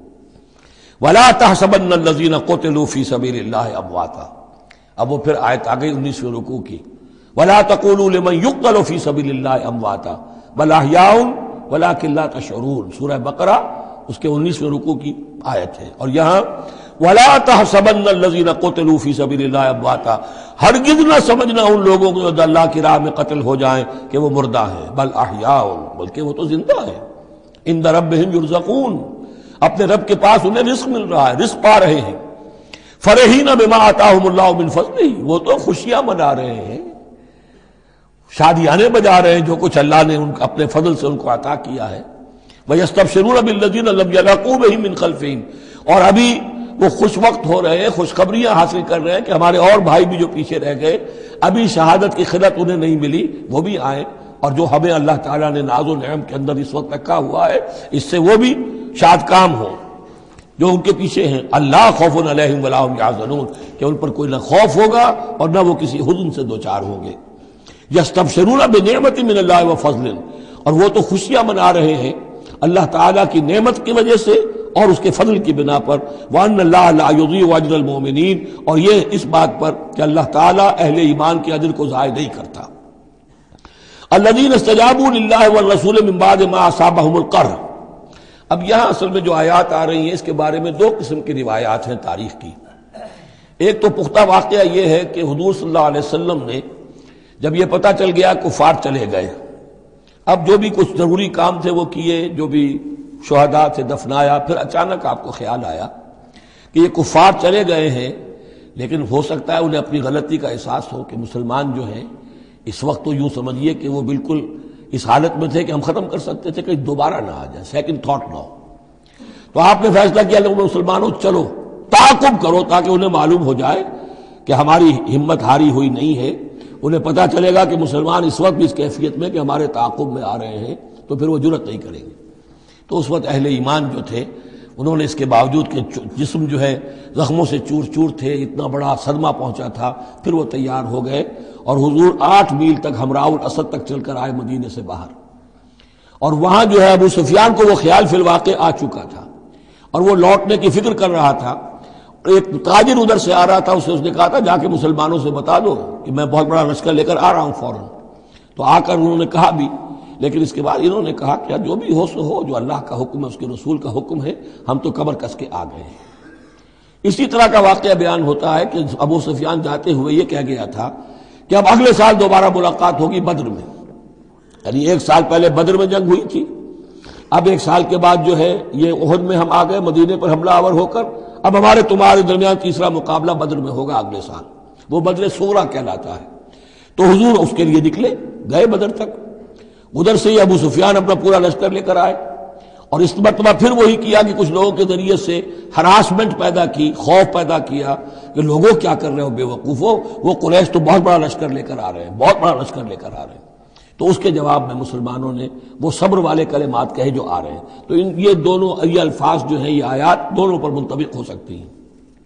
ولا تحسبن الذین قتلوا فی سبیل اللہ امواتا، اب وہ پھر آیت آ گئی 19ویں رکوع کی، ولا تقولوا لمن يقتل فی سبیل اللہ امواتا بل احیاء ولکن لا تشعرون، سورہ بقرہ اس کے 19ویں رکوع کی آیت ہے۔ اور یہاں وَلَا تَحْسَبَنَّ الَّذِينَ قُتِلُوا فِي سَبِيلِ اللَّهِ أَمْوَاتًا، ہرگز نہ سمجھنا ان لوگوں کو جو اللہ کی راہ میں قتل ہو جائیں کہ وہ مردہ ہیں، بل احیاء، بلکہ وہ تو زندہ ہیں، عند ربہم یرزقون، اپنے رب کے پاس انہیں رزق مل رہا ہے، رزق پا رہے ہیں، فرحین بما آتاہم اللہ من فضلہ، وہ تو خوشیاں منا رہے ہیں، شادیانے بجا رہے ہیں جو کچھ اللہ نے اپنے فضل سے ان کو عطا کیا ہے، وَيَسْتَبْشِرُونَ بِالَّذِينَ لَمْ يَلْحَقُوا بِهِم مِّن خَلْفِهِم، اور ابھی وہ خوش وقت ہو رہے ہیں، خوشخبریاں حاصل کر رہے ہیں کہ ہمارے اور بھائی بھی جو پیچھے رہ گئے، ابھی شہادت کی خلت انہیں نہیں ملی، وہ بھی آئیں، اور جو ہمیں اللہ تعالیٰ نے ناز و نعم کے اندر اس وقت رکھا ہوا ہے اس سے وہ بھی شاد کام ہو جو ان کے پیچھے ہیں۔ اللہ خوف علیہم ولا هم یحزنون، کہ ان پر کوئی نہ خوف ہوگا اور نہ وہ کسی حزن سے دوچار ہوں گے۔ یستبشرون بنعمت من اللہ وفضل، اور وہ تو خوشیاں منا رہے ہیں اللہ تعالیٰ کی نعمت کی وجہ سے اور اس کے فضل کی بنا پر، وَأَنَّ اللَّهَ لَا يُضِيعُ أَجْرَ الْمُؤْمِنِينَ، اور یہ اس بات پر کہ اللہ تعالیٰ اہل ایمان کے اجر کو ضائع نہیں کرتا۔ الَّذِينَ اسْتَجَابُوا لِلَّهِ وَالرَّسُولِ مِن بَعْدِ مَا أَصَابَهُمُ الْقَرْحُ۔ اب یہاں اصل میں جو آیات آ رہی ہیں اس کے بارے میں دو قسم کی روایات ہیں تاریخ کی۔ ایک تو پختہ واقعہ یہ ہے کہ حضور صلی اللہ علیہ وسلم نے جب یہ پتہ چل گیا کفار چلے گئے، اب جو بھی کچھ ضروری کام تھے وہ کیے، جو بھی شہداء سے دفنایا، پھر اچانک آپ کو خیال آیا کہ یہ کفار چلے گئے ہیں، لیکن ہو سکتا ہے انہیں اپنی غلطی کا احساس ہو کہ مسلمان جو ہیں اس وقت تو یوں سمجھیے کہ وہ بالکل اس حالت میں تھے کہ ہم ختم کر سکتے تھے کہ دوبارہ نہ آ جائے، سیکنڈ تھاٹ نہ ہو۔ تو آپ نے فیصلہ کیا لوگوں مسلمانوں چلو تعاقب کرو تاکہ انہیں معلوم ہو جائے کہ ہماری ہمت ہاری ہوئی نہیں ہے، انہیں پتہ چلے گا کہ مسلمان اس وقت بھی اس کیفیت میں کہ ہمارے تعاقب میں آ رہے ہیں، تو پھر وہ جرأت نہیں کریں گے۔ تو اس وقت اہل ایمان جو تھے انہوں نے اس کے باوجود کہ جسم جو ہے زخموں سے چور چور تھے، اتنا بڑا صدمہ پہنچا تھا، پھر وہ تیار ہو گئے اور حضور 8 میل تک ہمراہ الاسد تک چل کر آئے مدینے سے باہر، اور وہاں جو ہے ابو سفیان کو وہ خیال فی الواقع آ چکا تھا اور وہ لوٹنے کی فکر کر رہا تھا۔ ایک تاجر ادھر سے آ رہا تھا، اس نے کہا تھا جا کے مسلمانوں سے بتا دو کہ میں بہت بڑا لشکر لے کر آ رہا ہوں فوراً۔ تو آ کر انہوں نے کہا بھی، لیکن اس کے بعد انہوں نے کہا کہ جو بھی ہو سو ہو، جو اللہ کا حکم ہے اس کے رسول کا حکم ہے، ہم تو کمر کس کے آ گئے ہیں۔ اسی طرح کا واقعہ بیان ہوتا ہے کہ ابو سفیان جاتے ہوئے یہ کہہ گیا تھا کہ اب اگلے سال دوبارہ ملاقات ہوگی بدر میں، یعنی 1 سال پہلے بدر میں جنگ ہوئی تھی، اب 1 سال کے بعد جو ہے یہ احد میں ہم آ گئے مدینے پر حملہ آور ہو کر، اب ہمارے تمہارے درمیان تیسرا مقابلہ بدر میں ہوگا اگلے سال، وہ بدر صغریٰ کہلاتا ہے۔ تو حضور اس کے لیے نکلے، گئے بدر تک، ادھر سے ہی ابو سفیان اپنا پورا لشکر لے کر آئے، اور اس مرتبہ پھر وہی کیا کہ کچھ لوگوں کے ذریعے سے ہراسمنٹ پیدا کی، خوف پیدا کیا کہ لوگوں کیا کر رہے ہو بے وقوفو، وہ قریش تو بہت بڑا لشکر لے کر آ رہے ہیں، بہت بڑا لشکر لے کر آ رہے ہیں۔ تو اس کے جواب میں مسلمانوں نے وہ صبر والے کلمات کہے جو آ رہے ہیں۔ تو یہ دونوں یہ الفاظ جو ہیں، یہ آیات دونوں پر منطبق ہو سکتی ہیں۔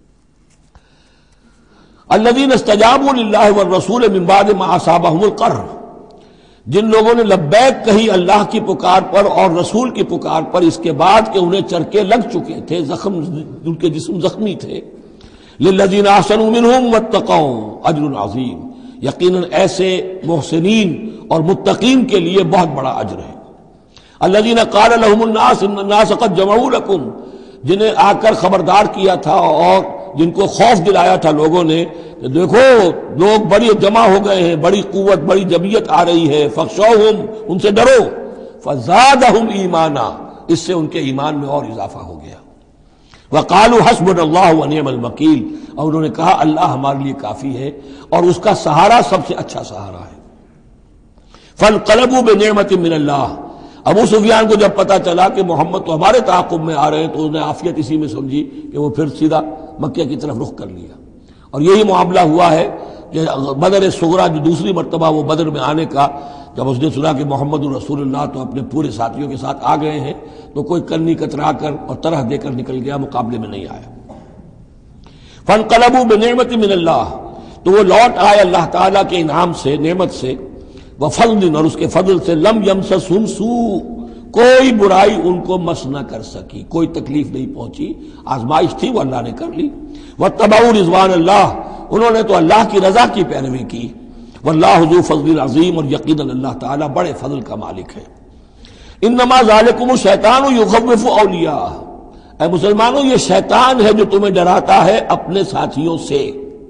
الذین استجابوا للہ والرسول من بعد ما اصابهم القرح، جن لوگوں نے لبیک کہی اللہ کی پکار پر اور رسول کی پکار پر اس کے بعد کہ انہیں چرکے لگ چکے تھے، زخم ان کے جسم زخمی تھے، للذین احسنوا منہم واتقوا اجر عظیم، یقیناً ایسے محسنین اور متقین کے لیے بہت بڑا اجر ہے۔ الذین قال لهم الناس ان الناس قد جمعوا لكم، جنہیں آ کر خبردار کیا تھا اور جن کو خوف دلایا تھا لوگوں نے کہ دیکھو لوگ بڑی جمع ہو گئے ہیں، بڑی قوت بڑی جمعیت آ رہی ہے، فخشوہم، ان سے ڈرو، فزادہم ایمانا، اس سے ان کے ایمان میں اور اضافہ ہو گیا۔ وقالوا حسبنا اللہ ونعم الوکیل، اور انہوں نے کہا اللہ ہمارے لیے کافی ہے اور اس کا سہارا سب سے اچھا سہارا ہے۔ فانقلبوا بنعمت من اللہ، ابو سفیان کو جب پتا چلا کہ محمد تو ہمارے تعاقب میں آ رہے ہیں تو انہوں نے عافیت اسی میں سمجھی کہ وہ پھر سیدھا مکہ کی طرف رخ کر لیا، اور یہی معاملہ ہوا ہے کہ بدر صغریٰ جو دوسری مرتبہ وہ بدر میں آنے کا، جب اس نے سنا کہ محمد رسول اللہ تو اپنے پورے ساتھیوں کے ساتھ آ گئے ہیں، تو کوئی کنی کترا کر اور طرح دے کر نکل گیا، مقابلے میں نہیں آیا۔ فانقلبوا بنعمت من اللہ، تو وہ لوٹ آئے اللہ تعالیٰ کے انعام سے، نعمت سے، وفضل، اور اس کے فضل سے، لم یمسسہم سوء، کوئی برائی ان کو مس نہ کر سکی، کوئی تکلیف نہیں پہنچی، آزمائش تھی وہ اللہ نے کر لی۔ واتبعوا رضوان اللہ، انہوں نے تو اللہ کی رضا کی پیروی کی، واللہ ذو فضل عظیم، اور یقیناً اللہ تعالیٰ بڑے فضل کا مالک ہے۔ انما ذالکم الشیطان یخوف اولیاءہ، اے مسلمانوں یہ شیطان ہے جو تمہیں ڈراتا ہے اپنے ساتھیوں سے،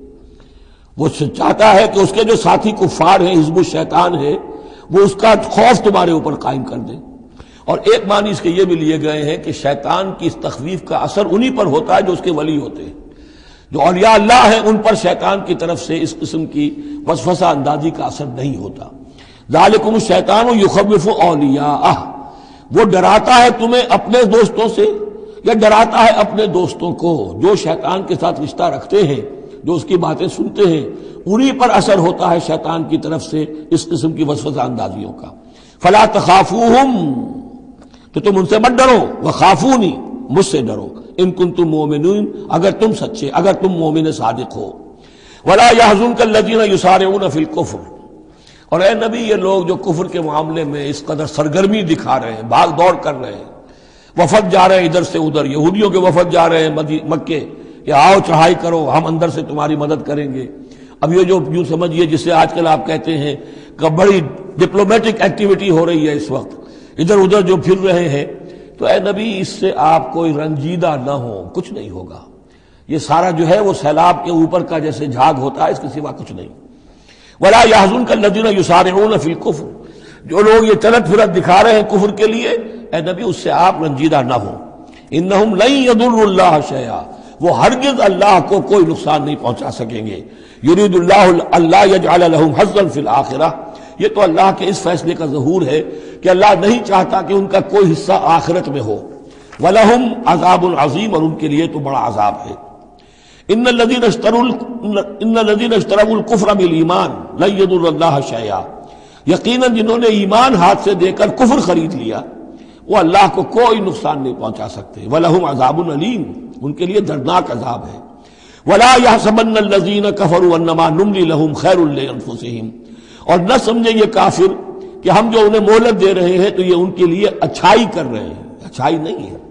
وہ چاہتا ہے کہ اس کے جو ساتھی کفار ہیں، حزب الشیطان ہے، وہ اس کا خوف تمہارے اوپر قائم کر دیں۔ اور ایک معنی اس کے یہ بھی لیے گئے ہیں کہ شیطان کی اس تخویف کا اثر انہی پر ہوتا ہے جو اس کے ولی ہوتے ہیں، جو اولیاء اللہ ہیں ان پر شیطان کی طرف سے اس قسم کی وسوسہ اندازی کا اثر نہیں ہوتا۔ ذالکم الشیطان یخوف اولیاءہ، وہ ڈراتا ہے تمہیں اپنے دوستوں سے یا ڈراتا ہے اپنے دوستوں کو، جو شیطان کے ساتھ رشتہ رکھتے ہیں، جو اس کی باتیں سنتے ہیں، انہی پر اثر ہوتا ہے شیطان کی طرف سے اس قسم کی وسوسہ اندازیوں کا۔ فلا تخافوہم، تو تم ان سے مت ڈرو، وخافونی، مجھ سے ڈرو، ان کنتم مؤمنین، اگر تم سچے، اگر تم مومن صادق ہو۔ ولا يحزنک الذین یسارعون فی الکفر، اور اے نبی یہ لوگ جو کفر کے معاملے میں اس قدر سرگرمی دکھا رہے ہیں، بھاگ دوڑ کر رہے ہیں، وفد جا رہے ہیں ادھر سے ادھر، یہودیوں کے وفد جا رہے ہیں مکے کہ آؤ چڑھائی کرو، ہم اندر سے تمہاری مدد کریں گے۔ اب یہ جو یوں سمجھیے جسے آج کل آپ کہتے ہیں کہ بڑی ڈپلومیٹک ایکٹیویٹی ہو رہی ہے اس وقت، ادھر ادھر جو پھر رہے ہیں، تو اے نبی اس سے آپ کوئی رنجیدہ نہ ہو، کچھ نہیں ہوگا۔ یہ سارا جو ہے وہ سیلاب کے اوپر کا جیسے جھاگ ہوتا ہے، اس کے سوا کچھ نہیں۔ ولا يحزنک الذین یسارعون فی الکفر، جو لوگ یہ چلت پھرت دکھا رہے ہیں کفر کے لیے، اے نبی اس سے آپ رنجیدہ نہ ہو۔ انہم لن یضروا اللہ شیئا، وہ ہرگز اللہ کو کوئی نقصان نہیں پہنچا سکیں گے۔ یرید اللہ اللہ یجعل لہم حظا فی الآخرہ، یہ تو اللہ کے اس فیصلے کا ظہور ہے کہ اللہ نہیں چاہتا کہ ان کا کوئی حصہ آخرت میں ہو۔ وَلَهُمْ عَذَابٌ عَظِيمٌ، اور ان کے لیے تو بڑا عذاب ہے۔ ان الذين اشتروا الكفر بالایمان لن يضر الله شيئا، یقیناً جنہوں نے ایمان ہاتھ سے دے کر کفر خرید لیا وہ اللہ کو کوئی نقصان نہیں پہنچا سکتے۔ وَلَهُمْ عَذَابٌ أَلِيمٌ، ان کے لیے دردناک عذاب ہے۔ وَلَا يَحْسَبَنَّ الَّذِينَ كَفَرُوا أَنَّمَا نُمْلِي لَهُمْ خَيْرٌ لِأَنفُسِهِمْ، اور نہ سمجھے یہ کافر کہ ہم جو انہیں مہلت دے رہے ہیں تو یہ ان کے لیے اچھائی کر رہے ہیں، اچھائی نہیں ہے۔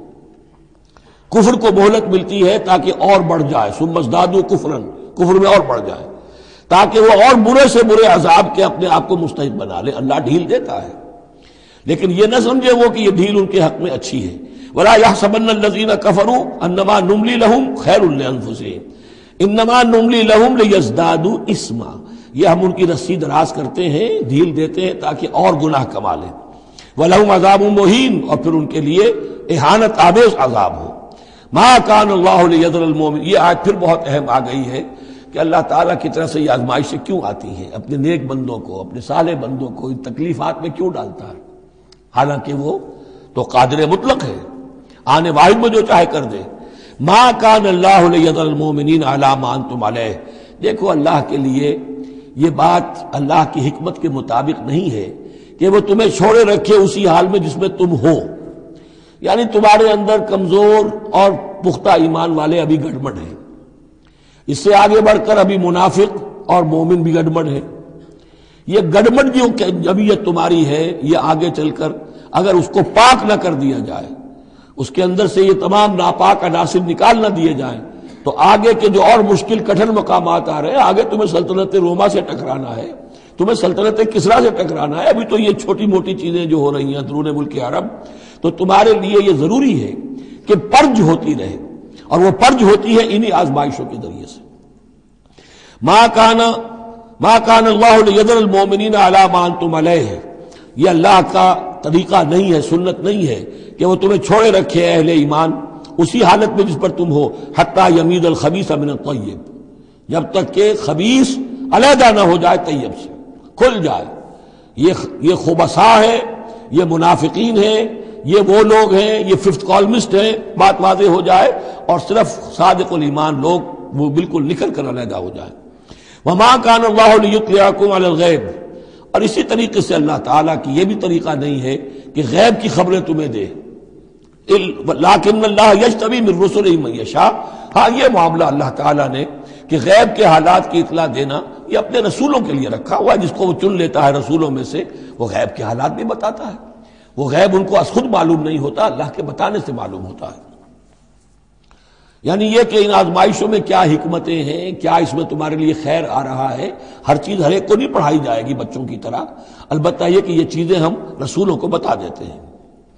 کفر کو مہلت ملتی ہے تاکہ اور بڑھ جائے، ثم ازدادوا کفرا، کفر میں اور بڑھ جائے، تاکہ وہ اور برے سے برے عذاب کے اپنے آپ کو مستحق بنا لے۔ اللہ ڈھیل دیتا ہے، لیکن یہ نہ سمجھے وہ کہ یہ ڈھیل ان کے حق میں اچھی ہے۔ ولا يحسبن الذين كفروا انما نملي لهم خير لانفسهم انما نملي لهم ليزدادوا اثما، یہ ہم ان کی رسی دراز کرتے ہیں، ڈھیل دیتے ہیں تاکہ اور گناہ کما لیں۔ ولہم عذاب مہین، اور پھر ان کے لیے اہانت آمیز عذاب ہو۔ ما کان اللہ لیذر المؤمن، یہ آج پھر بہت اہم آ گئی ہے کہ اللہ تعالیٰ کی طرف سے یہ آزمائشیں کیوں آتی ہیں، اپنے نیک بندوں کو، اپنے صالح بندوں کو ان تکلیفات میں کیوں ڈالتا ہے، حالانکہ وہ تو قادر مطلق ہے، آنے واحد میں جو چاہے کر دے۔ ما کان اللہ لیذر المؤمنین علی ما انتم علیہ، دیکھو اللہ کے لیے یہ بات اللہ کی حکمت کے مطابق نہیں ہے کہ وہ تمہیں چھوڑے رکھے اسی حال میں جس میں تم ہو، یعنی تمہارے اندر کمزور اور پختہ ایمان والے ابھی گڑبڑ ہیں، اس سے آگے بڑھ کر ابھی منافق اور مومن بھی گڑبڑ ہے۔ یہ گڑبڑ جو جبیت تمہاری ہے، یہ آگے چل کر اگر اس کو پاک نہ کر دیا جائے، اس کے اندر سے یہ تمام ناپاک عناصر نکال نہ دیے جائیں، تو آگے کے جو اور مشکل کٹھن مقامات آ رہے ہیں، آگے تمہیں سلطنت روما سے ٹکرانا ہے، تمہیں سلطنت کسرا سے ٹکرانا ہے، ابھی تو یہ چھوٹی موٹی چیزیں جو ہو رہی ہیں درون ملک عرب، تو تمہارے لیے یہ ضروری ہے کہ پرج ہوتی رہے، اور وہ پرج ہوتی ہے انہی آزمائشوں کے ذریعے سے۔ ما کان اللہ لیذر المؤمنین علی ما انتم علیہ، یہ اللہ کا طریقہ نہیں ہے، سنت نہیں ہے کہ وہ تمہیں چھوڑے رکھے اہل ایمان اسی حالت میں جس پر تم ہو، حتی یمیز الخبیث من الطیب، جب تک کہ خبیث علیحدہ نہ ہو جائے طیب سے، کھل جائے۔ یہ خبثاء ہے، یہ منافقین ہیں، یہ وہ لوگ ہیں، یہ ففتھ کالمسٹ ہیں، بات واضح ہو جائے، اور صرف صادق الایمان لوگ وہ بالکل نکل کر علیحدہ ہو جائے۔ وما کان اللہ لیطلعکم علی الغیب، اور اسی طریقے سے اللہ تعالیٰ کی یہ بھی طریقہ نہیں ہے کہ غیب کی خبریں تمہیں دے، لیکن اللہ یجتبی من رسلہ من یشاء، ہاں یہ معاملہ اللہ تعالیٰ نے کہ غیب کے حالات کی اطلاع دینا یہ اپنے رسولوں کے لیے رکھا ہوا ہے، جس کو وہ چن لیتا ہے رسولوں میں سے وہ غیب کے حالات بھی بتاتا ہے۔ وہ غیب ان کو از خود معلوم نہیں ہوتا، اللہ کے بتانے سے معلوم ہوتا ہے۔ یعنی یہ کہ ان آزمائشوں میں کیا حکمتیں ہیں، کیا اس میں تمہارے لیے خیر آ رہا ہے، ہر چیز ہر ایک کو نہیں پڑھائی جائے گی بچوں کی طرح، البتہ یہ کہ یہ چیزیں ہم رسولوں کو بتا دیتے ہیں۔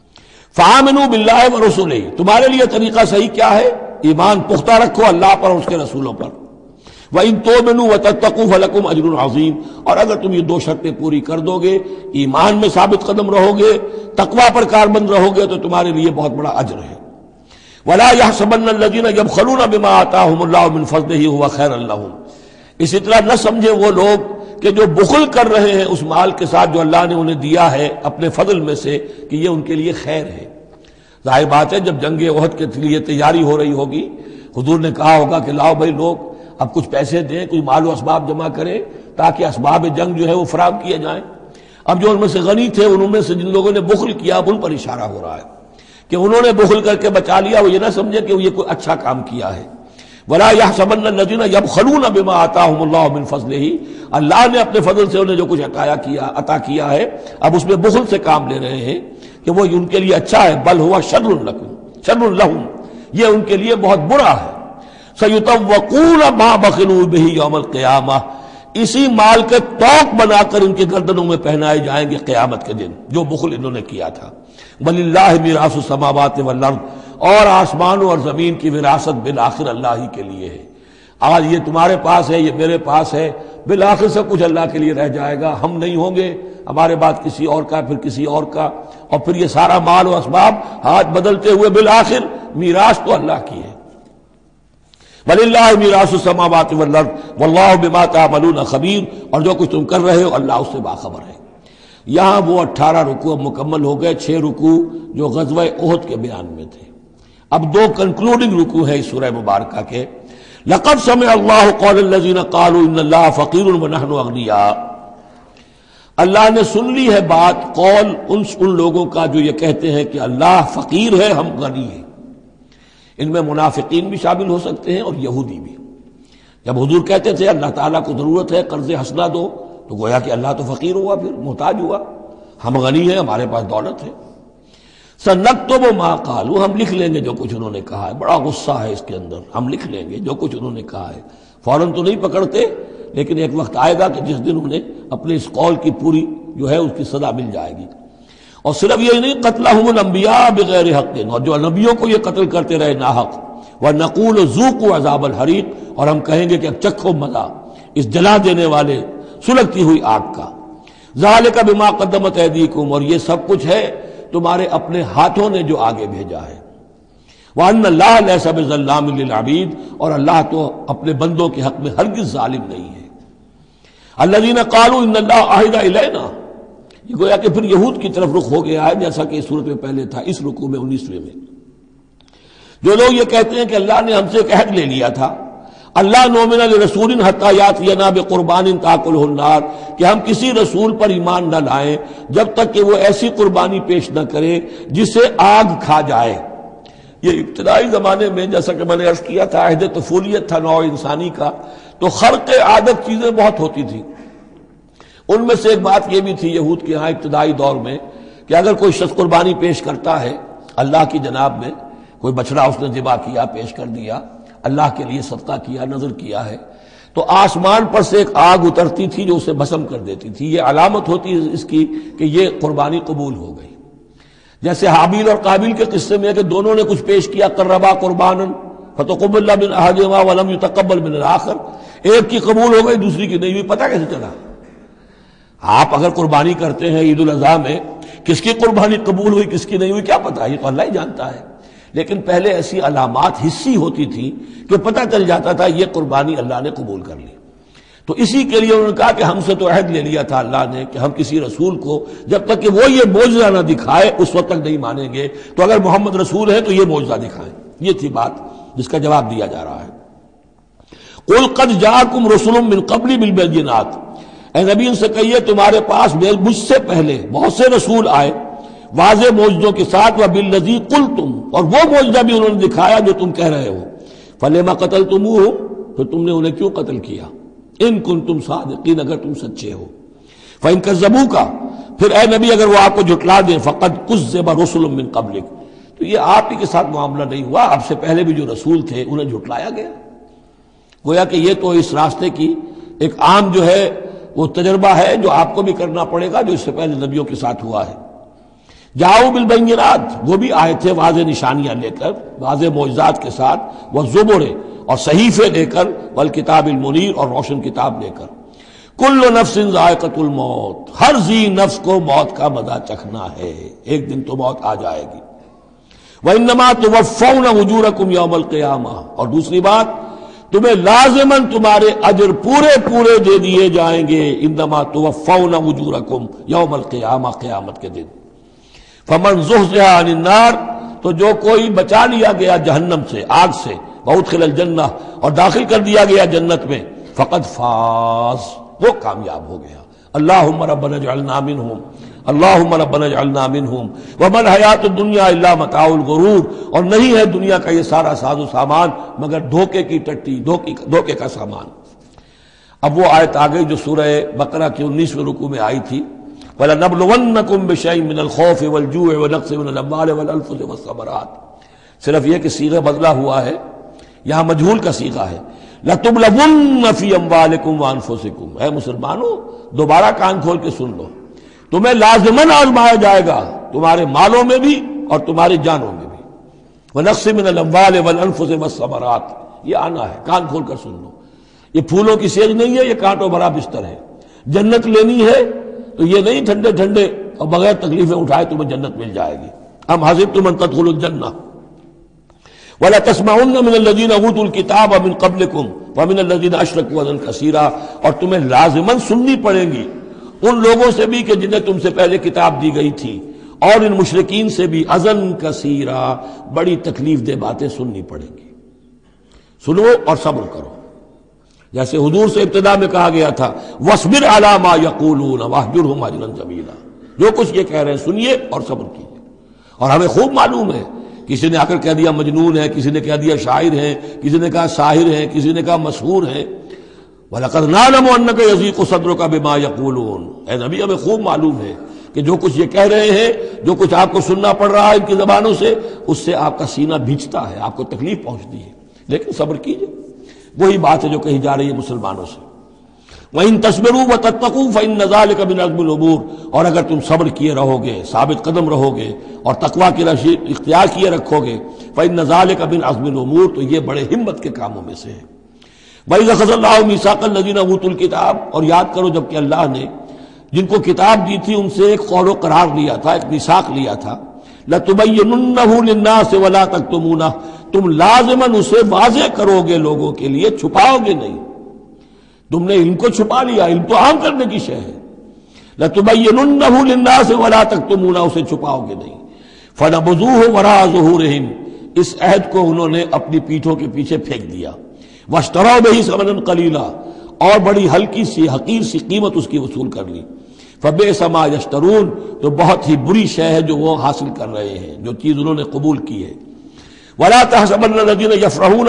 فآمنوا باللہ ورسولہ، تمہارے لیے طریقہ صحیح کیا ہے؟ ایمان پختہ رکھو اللہ پر اور اس کے رسولوں پر. وَإِن تُؤْمِنُوا وَتَتَّقُوا فَلَكُمْ أَجْرٌ عَظِيمٌ، اور اگر تم یہ دو شرطیں پوری کر دو گے، ایمان میں ثابت قدم رہو گے، تقوی پر کاربند رہو گے، تو تمہارے لیے بہت بڑا اجر ہے. وَلَا يَحْسَبَنَّ الَّذِينَ يَبْخَلُونَ بِمَا آتَاهُمُ اللَّهُ مِنْ فَضْلِهِ هُوَ خَيْرًا لَّهُمْ، اسی طرح نہ سمجھے وہ لوگ کہ جو بخل کر رہے ہیں اس مال کے ساتھ جو اللہ نے انہیں دیا ہے اپنے فضل میں سے، کہ یہ ان کے لیے خیر ہے. ظاہر بات ہے جب جنگ احد کے لیے تیاری ہو رہی ہوگی، حضور نے کہا ہوگا کہ لاؤ بھائی لوگ اب کچھ پیسے دیں، کچھ مال و اسباب جمع کریں تاکہ اسباب جنگ جو ہے وہ فراہم کیے جائیں. اب جو ان میں سے غنی تھے، ان میں سے جن لوگوں نے بخل کیا، اب ان پر اشارہ ہو رہا ہے کہ انہوں نے بخل کر کے بچا لیا، وہ یہ نہ سمجھے کہ یہ کوئی اچھا کام کیا ہے. وَلَا يَحْسَبَنَّ الَّذِينَ يَبْخَلُونَ بِمَا آتَاهُمُ اللَّهُ مِنْ فَضْلِهِ، اللہ نے اپنے فضل سے انہیں جو کچھ عطا کیا ہے اب اس میں بخل سے کام لے رہے ہیں کہ وہ ان کے لیے اچھا ہے. بل هو شر لهم، یہ ان کے لیے بہت برا ہے. سَيُطَوَّقُونَ مَا بَخِلُوا بِهِ يَوْمَ الْقِيَامَةِ، اسی مال کے توق بنا کر ان کے گردنوں میں پہنائے جائیں گے قیامت کے دن جو بخل انہوں نے کیا تھا. وَلِلَّهِ مِيرَاثُ السَّمَاوَاتِ وَالْأَرْضِ، اور آسمانوں اور زمین کی وراثت بالآخر اللہ ہی کے لیے ہے. آج یہ تمہارے پاس ہے، یہ میرے پاس ہے، بالآخر سب کچھ اللہ کے لیے رہ جائے گا. ہم نہیں ہوں گے، ہمارے بعد کسی اور کا، پھر کسی اور کا، اور پھر یہ سارا مال و اسباب ہاتھ بدلتے ہوئے بالآخر میراث تو اللہ کی ہے. وَلِلَّهِ مِيرَاثُ السَّمَاوَاتِ وَالْأَرْضِ وَاللَّهُ بِمَا تَعْمَلُونَ خَبِيرٌ، اور جو کچھ تم کر رہے ہو اللہ اس سے باخبر ہے. یہاں وہ 18 رکوع مکمل ہو گئے، 6 رکوع جو غزوہ احد کے بیان میں تھے. اب 2 کنکلوڈنگ رکوع ہے اس سورہ مبارکہ کے. لَقَدْ سَمِعَ اللَّهُ قَوْلَ الَّذِينَ قَالُوا إِنَّ اللَّهَ فَقِيرٌ وَنَحْنُ أَغْنِيَاءُ، اللہ نے سن لی ہے بات، قول ان لوگوں کا جو یہ کہتے ہیں کہ اللہ فقیر ہے، ہم غنی ہیں. ان میں منافقین بھی شامل ہو سکتے ہیں اور یہودی بھی. جب حضور کہتے تھے اللہ تعالیٰ کو ضرورت ہے قرض حسنہ دو، تو گویا کہ اللہ تو فقیر ہوا، پھر محتاج ہوا. ہم غنی ہیں، ہمارے پاس دولت ہے. سَنَكْتُبُ مَا قَالُوا، ہم لکھ لیں گے جو کچھ انہوں نے کہا ہے. بڑا غصہ ہے اس کے اندر، ہم لکھ لیں گے جو کچھ انہوں نے کہا ہے. فوراً تو نہیں پکڑتے، لیکن ایک وقت آئے گا کہ جس دن انہیں اپنے اس قول کی پوری جو ہے اس کی سزا مل جائے گی. اور صرف یہ نہیں، قتلہم الانبیاء بغیر حق، اور جو نبیوں کو یہ قتل کرتے رہے ناحق. وَنَقُولُ ذُوقُوا عَذَابَ الْحَرِيقِ، اور ہم کہیں گے کہ اب چکھو مزہ اس جلا دینے والے سلگتی ہوئی آگ کا. ذَلِكَ بِمَا قَدَّمَتْ أَيْدِيكُمْ، اور یہ سب کچھ ہے تمہارے اپنے ہاتھوں نے جو آگے بھیجا ہے. وَأَنَّ اللَّهَ لَيْسَ بِظَلَّامٍ لِّلْعَبِيدِ، اور اللہ تو اپنے بندوں کے حق میں ہرگز ظالم نہیں ہے. الَّذِينَ قَالُوا إِنَّ اللَّهَ عَهِدَ إِلَيْنَا، یہ گویا کہ پھر یہود کی طرف رخ ہو گیا ہے، جیسا کہ اس صورت میں پہلے تھا، اس رکوع میں 19ویں میں. جو لوگ یہ کہتے ہیں کہ اللہ نے ہم سے ایک عہد لے لیا تھا، اللہ نؤمن لرسول حتی یاتینا بقربان تاکلہ النار، کہ ہم کسی رسول پر ایمان نہ لائیں جب تک کہ وہ ایسی قربانی پیش نہ کرے جسے آگ کھا جائے. یہ ابتدائی زمانے میں جیسا کہ میں نے عرض کیا تھا، عہد طفولیت تھا نوع انسانی کا، تو خرق عادت چیزیں بہت ہوتی تھی. ان میں سے ایک بات یہ بھی تھی یہود کے ہاں ابتدائی دور میں کہ اگر کوئی شخص قربانی پیش کرتا ہے اللہ کی جناب میں، کوئی بچڑا اس نے ذبح کیا، پیش کر دیا، اللہ کے لیے صدقہ کیا، نذر کیا ہے، تو آسمان پر سے ایک آگ اترتی تھی جو اسے بھسم کر دیتی تھی. یہ علامت ہوتی ہے اس کی کہ یہ قربانی قبول ہو گئی. جیسے حابیل اور قابیل کے قصے میں ہے کہ دونوں نے کچھ پیش کیا، قربا قربانا فتقبل من احدہما ولم يتقبل من الآخر، ایک کی قبول ہو گئی دوسری کی نہیں ہوئی. پتہ کیسے چلا؟ آپ اگر قربانی کرتے ہیں عید الاضحیٰ میں، کس کی قربانی قبول ہوئی کس کی نہیں ہوئی کیا پتہ، یہ تو اللہ ہی جانتا ہے. لیکن پہلے ایسی علامات حسی ہوتی تھی کہ پتہ چل جاتا تھا یہ قربانی اللہ نے قبول کر لی. تو اسی کے لیے انہوں نے کہا کہ ہم سے تو عہد لے لیا تھا اللہ نے کہ ہم کسی رسول کو جب تک کہ وہ یہ معجزہ نہ دکھائے اس وقت تک نہیں مانیں گے، تو اگر محمد رسول ہے تو یہ معجزہ دکھائیں. یہ تھی بات جس کا جواب دیا جا رہا ہے. قُلْ قَدْ جَاءَكُمْ رُسُلٌ مِّن قَبْلِي بِالْبَيِّنَاتِ، اے نبی ان سے کہیے تمہارے پاس مجھ سے پہلے بہت سے رسول آئے واضح معجزوں کے ساتھ، وَبِالَّذِي قُلْتُمْ، اور وہ معجزہ بھی انہوں نے دکھایا جو تم کہہ رہے ہو. فَلِمَ قَتَلْتُمُوهُ، تو تم نے انہیں کیوں قتل کیا؟ ان کنتم صادقین، اگر تم سچے ہو. فَإِن كَذَّبُوكَ، پھر اے نبی اگر وہ آپ کو جھٹلا دیں، فَقَدْ كُذِّبَ رُسُلٌ مِّن قَبْلِكَ، تو یہ آپ ہی کے ساتھ معاملہ نہیں ہوا، آپ سے پہلے بھی جو رسول تھے انہیں جھٹلایا گیا. گویا کہ یہ تو اس راستے کی ایک عام جو ہے وہ تجربہ ہے جو آپ کو بھی کرنا پڑے گا جو اس سے پہلے نبیوں کے ساتھ ہوا ہے. جاؤ بالبینات، وہ بھی آئے تھے واضح نشانیاں لے کر، واضح معجزات کے ساتھ، والزبر، اور صحیفے لے کر، والکتاب المنیر، اور روشن کتاب لے کر۔ کل نفس ذائقۃ الموت، ہر ذی نفس کو موت کا مزہ چکھنا ہے، ایک دن تو موت آ جائے گی۔ وَإِنَّمَا تُوَفَّوْنَ أُجُورَكُمْ يَوْمَ الْقِيَامَةِ، اور دوسری بات، تمہیں لازماً تمہارے اجر پورے پورے دے دیے جائیں گے۔ انما توفون اجورکم یوم القیامہ، قیامت کے دن۔ فمن زحزح عن النار، تو جو کوئی بچا لیا گیا جہنم سے، آگ سے، وادخل الجنہ، اور داخل کر دیا گیا جنت میں، فقد فاز، وہ کامیاب ہو گیا۔ اللہم ربنا اجعلنا منہم، اللہم ربنا اجعلنا منہم، وما الحیات الدنیا الا متاع الغرور، اور نہیں ہے دنیا کا یہ سارا ساز و سامان مگر دھوکے کی ٹٹی، دھوکے کا سامان۔ اب وہ آیت آ گئی جو سورہ بقرہ کے 19ویں رکوع میں آئی تھی، وَلَنَبْلُوَنَّكُمْ بِشَيْءٍ مِّنَ الْخَوْفِ وَالْجُوعِ وَنَقْصٍ مِّنَ الْأَمْوَالِ وَالْأَنفُسِ وَالثَّمَرَاتِ، صرف یہ کہ صیغہ بدلا ہوا ہے، یہاں مجہول کا صیغہ ہے۔ لَتُبْلَوُنَّ فِي أَمْوَالِكُمْ وَأَنفُسِكُمْ، اے مسلمانوں دوبارہ کان کھول کے سن لو، تمہیں لازماً آزمایا جائے گا، تمہارے مالوں میں بھی اور تمہاری جانوں میں بھی۔ وَنَقْصٍ مِّنَ الْأَمْوَالِ وَالْأَنفُسِ وَالثَّمَرَاتِ، یہ آنا ہے، کان کھول کر سن لو۔ یہ پھولوں کی سیج نہیں ہے، یہ کانٹوں بھرا بستر ہے۔ جنت لینی ہے تو یہ نہیں ٹھنڈے ٹھنڈے اور بغیر تکلیفیں اٹھائے تمہیں جنت مل جائے گی۔ ام حسبتم ان تدخلوا الجنہ ولا تسمعن من الذين اوتوا الكتاب من قبلكم ومن الذين اشركوا اذى كثيرا، اور تمہیں لازماً سننی پڑے گی ان لوگوں سے بھی کہ جنہیں تم سے پہلے کتاب دی گئی تھی، اور ان مشرکین سے بھی اذى كثيرا، بڑی تکلیف دہ باتیں سننی پڑیں گی۔ سنو اور صبر کرو، جیسے حضور سے ابتدا میں کہا گیا تھا وَاصْبِرْ عَلَىٰ مَا يَقُولُونَ وَاهْجُرْهُمْ هَجْرًا جَمِيلًا، جو کچھ یہ کہہ رہے ہیں سنیے اور صبر کیجیے۔ اور ہمیں خوب معلوم ہے، کسی نے آ کر کہہ دیا مجنون ہے، کسی نے کہہ دیا شاعر ہے، کسی نے کہا ساحر ہے، کسی نے کہا مسحور ہے۔ وَلَقَدْ نَعْلَمُ أَنَّكَ يَضِيقُ صَدْرُكَ بِمَا يَقُولُونَ، اے نبی ہمیں خوب معلوم ہے کہ جو کچھ یہ کہہ رہے ہیں، جو کچھ آپ کو سننا پڑ رہا ہے ان کی زبانوں سے، اس سے آپ کا سینہ بھیجتا ہے، آپ کو تکلیف پہنچتی ہے، لیکن صبر کیجیے۔ وہی بات ہے جو کہی جا رہی ہے مسلمانوں سے، وَإِن تَصْبِرُوا وَتَتَّقُوا فَإِنَّ ذَلِكَ مِنْ عَزْمِ الْأُمُورِ، اور اگر تم صبر کیے رہو گے، ثابت قدم رہو گے، اور تقویٰ کی رشید اختیار کیے رکھو گے، فَإِنَّ ذَلِكَ مِنْ عَزْمِ الْأُمُورِ، تو یہ بڑے ہمت کے کاموں میں سے ہے۔ وَإِذْ أَخَذَ اللَّهُ مِيثَاقَ الَّذِينَ أُوتُوا الْكِتَابَ، اور یاد کرو جب کہ اللہ نے جن کو کتاب دی تھی ان سے ایک قول و قرار لیا تھا، ایک میثاق لیا تھا، لَتُبَيِّنُنَّهُ لِلنَّاسِ وَلَا تَكْتُمُونَهُ، تم لازماً اسے واضح کرو گے لوگوں کے لیے، چھپاؤ گے نہیں۔ تم نے علم کو چھپا لیا، علم تو عام کرنے کی شے ہے۔ لَتُبَيِّنُنَّهُ لِلنَّاسِ وَلَا تَكْتُمُونَهُ، اسے چھپاؤ گے نہیں۔ فَنَبَذُوهُ وَرَاءَ ظُهُورِهِمْ، اس عہد کو انہوں نے اپنی پیٹھوں کے پیچھے پھینک دیا۔ وَاشْتَرَوْا بِهِ ثَمَنًا قَلِيلًا، اور بڑی ہلکی سی حقیر سی قیمت اس کی وصول کر لی۔ فَبِئْسَ مَا يَشْتَرُونَ، تو بہت ہی بری شے ہے جو وہ حاصل کر رہے ہیں، جو چیز انہوں نے قبول کی ہے۔ وَلَا تَحْسَبَنَّ الَّذِينَ يَفْرَحُونَ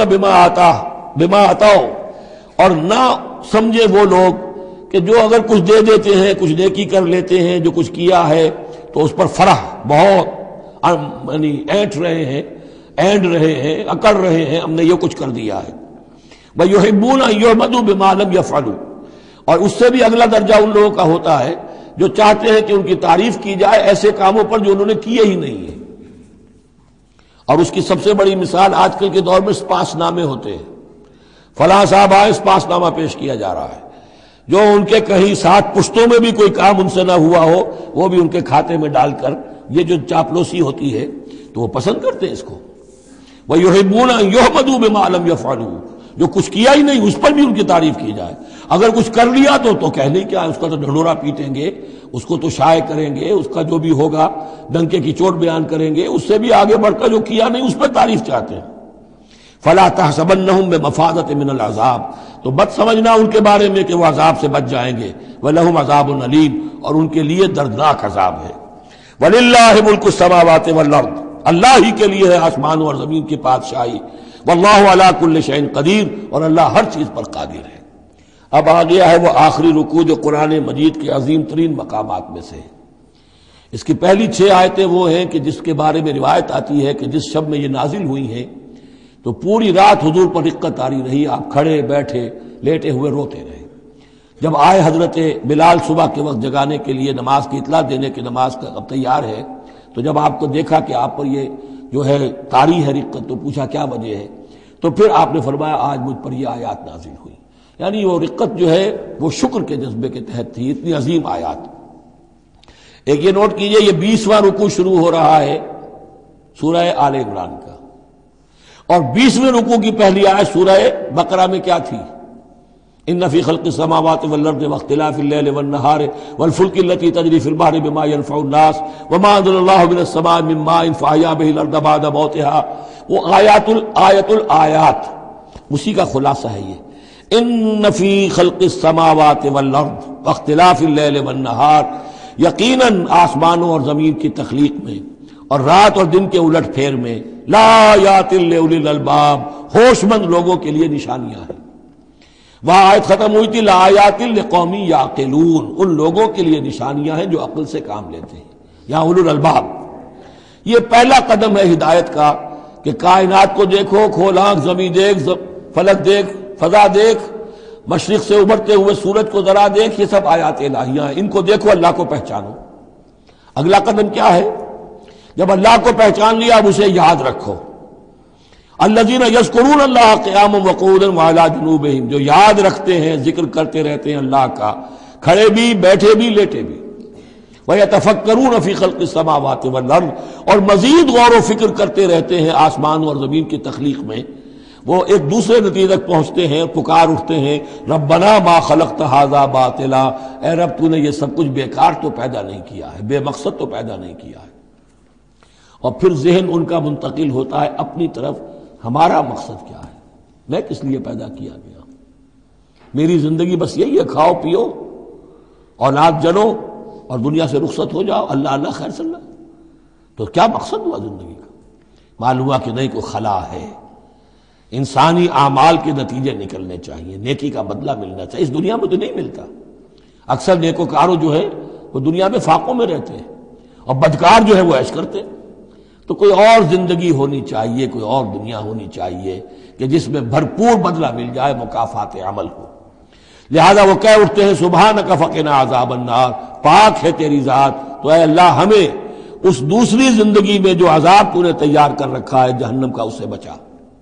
بِمَا آتَاهُمْ، اور نہ سمجھے وہ لوگ کہ جو اگر کچھ دے دیتے ہیں، کچھ نیکی کر لیتے ہیں، جو کچھ کیا ہے تو اس پر فرح بہت یعنی اینٹ رہے ہیں، اینڈ رہے ہیں، اکڑ رہے ہیں، ہم نے یہ کچھ کر دیا ہے۔ وَيُحِبُّونَ أَن يُحْمَدُوا بِمَا لَمْ يَفْعَلُوا، اور اس سے بھی اگلا درجہ ان لوگوں کا ہوتا ہے جو چاہتے ہیں کہ ان کی تعریف کی جائے ایسے کاموں پر جو انہوں نے کیے ہی نہیں ہیں۔ اور اس کی سب سے بڑی مثال آج کل کے دور میں سپاس نامے ہوتے ہیں، فلاں صاحب آئے سپاس نامہ پیش کیا جا رہا ہے، جو ان کے کہیں 7 پشتوں میں بھی کوئی کام ان سے نہ ہوا ہو وہ بھی ان کے کھاتے میں ڈال کر، یہ جو چاپلوسی ہوتی ہے تو وہ پسند کرتے ہیں اس کو۔ وَيُحِبُّونَ أَن يُحْمَدُوا بِمَا لَمْ يَفْعَلُوا، جو کچھ کیا ہی نہیں اس پر بھی ان کی تعریف کی جائے، اگر کچھ کر لیا تو کہنے کیا، اس کا تو ڈھنڈورا پیٹیں گے، اس کو تو شائع کریں گے، اس کا جو بھی ہوگا ڈنکے کی چوٹ بیان کریں گے، اس سے بھی آگے بڑھ کر جو کیا نہیں اس پر تعریف چاہتے ہیں۔ فَلَا تَحْسَبَنَّهُم بِمَفَازَةٍ مِّنَ الْعَذَابِ، تو مت سمجھنا ان کے بارے میں کہ وہ عذاب سے بچ جائیں گے، وَلَهُمْ عَذَابٌ أَلِيمٌ، اور ان کے لیے دردناک عذاب ہے۔ وَلِلَّهِ مُلْكُ السَّمَاوَاتِ وَالْأَرْضِ، اللہ ہی کے لیے ہے آسمانوں اور زمین کی بادشاہی، وَاللَّهُ عَلَىٰ كُلِّ شَيْءٍ قَدِيرٌ، اور اللہ ہر چیز پر قادر ہے۔ اب آ گیا ہے وہ آخری رکوع جو قرآن مجید کے عظیم ترین مقامات میں سے ہے۔ اس کی پہلی 6 آیتیں وہ ہیں کہ جس کے بارے میں روایت آتی ہے کہ جس شب میں یہ نازل ہوئی ہیں تو پوری رات حضور پر رقت آری رہی، آپ کھڑے بیٹھے لیٹے ہوئے روتے رہے۔ جب آئے حضرت بلال صبح کے وقت جگانے کے لیے، نماز کی اطلاع دینے کہ نماز کا اب تیار ہے، تو جب آپ کو دیکھا کہ آپ پر یہ جو ہے طاری ہے رقت، تو پوچھا کیا وجہ ہے، تو پھر آپ نے فرمایا آج مجھ پر یہ آیات نازل ہوئی۔ یعنی وہ رقت جو ہے وہ شکر کے جذبے کے تحت تھی، اتنی عظیم آیات۔ ایک یہ نوٹ کیجئے، یہ 20واں رکوع شروع ہو رہا ہے سورہ آل عمران کا، اور 20ویں رکوع کی پہلی آیت سورہ بقرہ میں کیا تھی؟ ان فی خلق السماوات والارض واختلاف اللیل والنہار والفلک التی تجری فی البحر بما ينفع الناس وما انزل اللہ من السماء من ماء فاحیا به الارض بعد موتها، وہ آیت الآیات، اسی کا خلاصہ ہے یہ۔ ان فی خلق السماوات والارض واختلاف اللیل والنہار، یقیناً آسمانوں اور زمین کی تخلیق میں اور رات اور دن کے الٹ پھیر میں، لا آیات لأولی الالباب، ہوش مند لوگوں کے لیے نشانیاں ہیں۔ وہاں آیت ختم ہوئی تھی لا آیات لقوم یعقلون، ان لوگوں کے لیے نشانیاں ہیں جو عقل سے کام لیتے ہیں، یا اولو الالباب۔ یہ پہلا قدم ہے ہدایت کا کہ کائنات کو دیکھو، کھول آنکھ، زمین دیکھ، فلک دیکھ، فضا دیکھ، مشرق سے ابھرتے ہوئے سورج کو ذرا دیکھ، یہ سب آیات الہیہ ہیں، ان کو دیکھو، اللہ کو پہچانو۔ اگلا قدم کیا ہے؟ جب اللہ کو پہچان لیا اب اسے یاد رکھو۔ الذین یذکرون اللہ قیاما وقعودا وعلی جنوبہم، جو یاد رکھتے ہیں، ذکر کرتے رہتے ہیں اللہ کا، کھڑے بھی، بیٹھے بھی، لیٹے بھی۔ ویتفکرون فی خلق السماوات والارض، اور مزید غور و فکر کرتے رہتے ہیں آسمان اور زمین کی تخلیق میں۔ وہ ایک دوسرے نتیجے تک پہنچتے ہیں، پکار اٹھتے ہیں، ربنا ما خلقت ھذا باطلا، اے رب تو نے یہ سب کچھ بیکار تو پیدا نہیں کیا ہے، بے مقصد تو پیدا نہیں کیا ہے۔ اور پھر ذہن ان کا منتقل ہوتا ہے اپنی طرف، ہمارا مقصد کیا ہے، میں کس لیے پیدا کیا گیا، میری زندگی بس یہی ہے، کھاؤ پیو، اولاد جنو اور دنیا سے رخصت ہو جاؤ، اللہ اللہ خیر صلی اللہ۔ تو کیا مقصد ہوا زندگی کا؟ معلوم ہوا کہ نہیں، کوئی خلا ہے، انسانی اعمال کے نتیجے نکلنے چاہیے، نیکی کا بدلہ ملنا چاہیے۔ اس دنیا میں تو نہیں ملتا، اکثر نیکوکاروں جو ہے وہ دنیا میں فاقوں میں رہتے ہیں، اور بدکار جو ہے وہ عیش کرتے ہیں۔ تو کوئی اور زندگی ہونی چاہیے، کوئی اور دنیا ہونی چاہیے کہ جس میں بھرپور بدلہ مل جائے، مکافات عمل ہو۔ لہذا وہ کہہ اٹھتے ہیں سبحانک فقنا عذاب النار، پاک ہے تیری ذات، تو اے اللہ ہمیں اس دوسری زندگی میں جو عذاب تو نے تیار کر رکھا ہے جہنم کا، اس سے بچا۔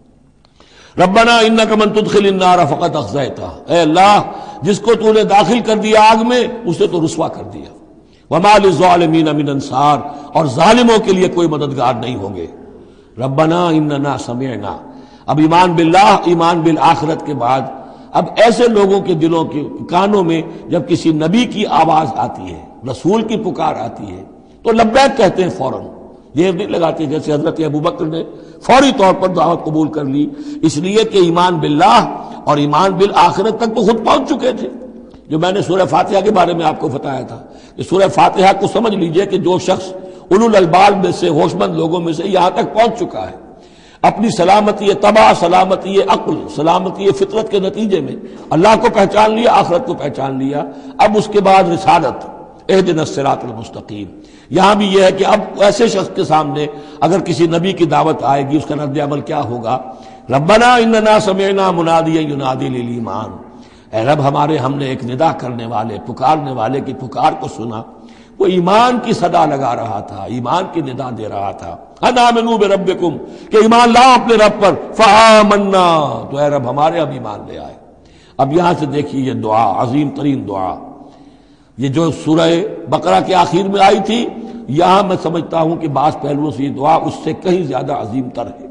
ربنا انک من تدخل النار فقد اخزیتہ، اے اللہ جس کو تو نے داخل کر دیا آگ میں، اسے تو رسوا کر دیا۔ وما للظالمین من انصار، اور ظالموں کے لیے کوئی مددگار نہیں ہوں گے۔ ربنا اننا سمعنا، اب ایمان باللہ، ایمان بالآخرت کے بعد اب ایسے لوگوں کے دلوں کے کانوں میں جب کسی نبی کی آواز آتی ہے، رسول کی پکار آتی ہے، تو لبیک کہتے ہیں فوراً، دیر نہیں لگاتے، جیسے حضرت ابوبکر نے فوری طور پر دعوت قبول کر لی، اس لیے کہ ایمان باللہ اور ایمان بالآخرت تک تو خود پہنچ چکے تھے۔ جو میں نے سورہ فاتحہ کے بارے میں آپ کو بتایا تھا کہ سورہ فاتحہ کو سمجھ لیجئے کہ جو شخص اولو الالباب میں سے، ہوش مند لوگوں میں سے یہاں تک پہنچ چکا ہے، اپنی سلامتی طبع، سلامتی عقل، سلامتی فطرت کے نتیجے میں اللہ کو پہچان لیا، آخرت کو پہچان لیا، اب اس کے بعد رسالت، اہدنا الصراط المستقیم۔ یہاں بھی یہ ہے کہ اب ایسے شخص کے سامنے اگر کسی نبی کی دعوت آئے گی، اس کا رد عمل کیا ہوگا؟ ربنا اننا سمعنا منادیا ینادی للایمان، اے رب ہم نے ایک ندا کرنے والے، پکارنے والے کی پکار کو سنا، وہ ایمان کی صدا لگا رہا تھا، ایمان کی ندا دے رہا تھا، ان آمنوا بربکم، کہ ایمان لاؤ اپنے رب پر، فآمنا، تو اے رب ہمارے اب ایمان لے آئے۔ اب یہاں سے دیکھیے یہ دعا، عظیم ترین دعا، یہ جو سورہ بقرہ کے آخر میں آئی تھی، یہاں میں سمجھتا ہوں کہ بعض پہلوؤں سے یہ دعا اس سے کہیں زیادہ عظیم تر ہے۔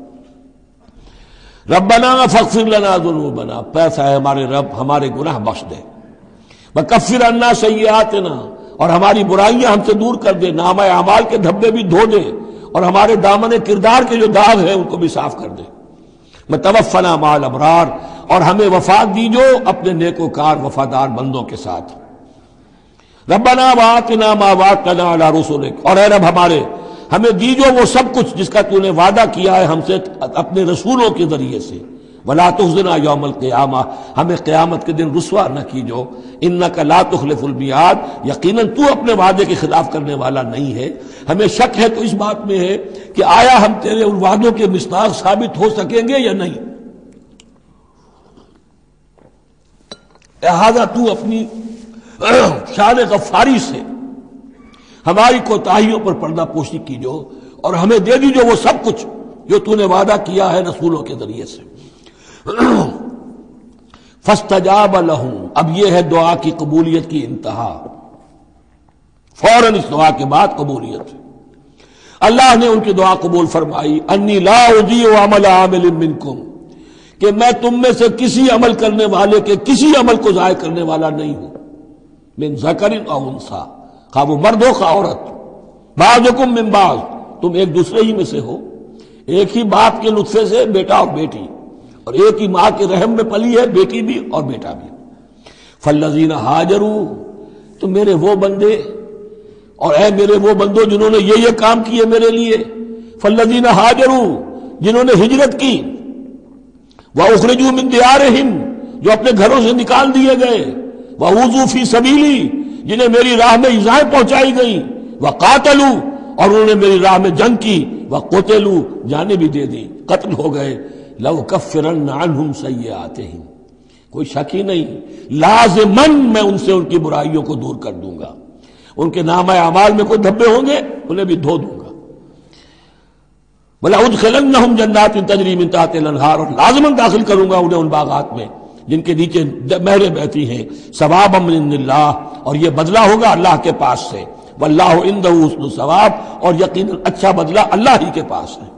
ربنا فاغفر لنا ذنوبنا، پیسہ ہے ہمارے رب ہمارے گناہ بخش دے، وکفر عنا سیئاتنا، اور ہماری برائیاں ہم سے دور کر دے، نامہ اعمال کے دھبے بھی دھو دے، اور ہمارے دامن کردار کے جو داغ ہیں ان کو بھی صاف کر دے، وتوفنا مع الابرار، اور ہمیں وفات دیجو اپنے نیکوکار وفادار بندوں کے ساتھ۔ ربنا وآتنا ما وعدتنا علی رسلک، اور اے رب ہمیں دیجو وہ سب کچھ جس کا تو نے وعدہ کیا ہے ہم سے اپنے رسولوں کے ذریعے سے، ولا تخزنا یوم القیامہ، ہمیں قیامت کے دن رسوا نہ کیجو، انک لا تخلف المیعاد، یقیناً تو اپنے وعدے کے خلاف کرنے والا نہیں ہے۔ ہمیں شک ہے تو اس بات میں ہے کہ آیا ہم تیرے ان وعدوں کے مصداق ثابت ہو سکیں گے یا نہیں، لہذا تو اپنی شان غفاری سے ہماری کوتاہیوں پر پردہ پوشی کیجو اور ہمیں دے دیجو وہ سب کچھ جو تو نے وعدہ کیا ہے رسولوں کے ذریعے سے۔ فاستجاب لہم، اب یہ ہے دعا کی قبولیت کی انتہا، فوراً اس دعا کے بعد قبولیت۔ اللہ نے ان کی دعا قبول فرمائی، انی لا اضیع عمل عامل منکم، کہ میں تم میں سے کسی عمل کرنے والے کے کسی عمل کو ضائع کرنے والا نہیں ہوں، من ذکر او انثی، خواہ وہ مرد ہو خواہ عورت، بعضکم من بعض، تم ایک دوسرے ہی میں سے ہو، ایک ہی باپ کے نطفے سے بیٹا اور بیٹی، اور ایک ہی ماں کے رحم میں پلی ہے بیٹی بھی اور بیٹا بھی۔ فالذین ہاجروا، تو میرے وہ بندے اور اے میرے وہ بندوں جنہوں نے یہ کام کیے میرے لیے، فالذین ہاجروا، جنہوں نے ہجرت کی، واخرجوا من دیارہم، جو اپنے گھروں سے نکال دیے گئے، واوذوا فی سبیلی، جنہیں میری راہ میں ایذائیں پہنچائی گئیں، وقاتلوا، اور انہوں نے میری راہ میں جنگ کی، وقتلوا، جانیں بھی دے دی، قتل ہو گئے، لَأُكَفِّرَنَّ عَنْهُمْ سَيِّئَاتِهِمْ، کوئی شک ہی نہیں، لازماً میں ان سے ان کی برائیوں کو دور کر دوں گا، ان کے نامہ اعمال میں کوئی دھبے ہوں گے انہیں بھی دھو دوں گا، وَلَأُدْخِلَنَّهُمْ جَنَّاتٍ تَجْرِي مِن تَحْتِهَا الْأَنْهَارُ، اور لازماً داخل کروں گا انہیں ان باغات میں جن کے نیچے نہریں بہتی ہیں، ثوابا من عند اللہ، اور یہ بدلہ ہوگا اللہ کے پاس سے، واللہ عنده حسن الثواب، اور یقیناً اچھا بدلہ اللہ ہی کے پاس ہے۔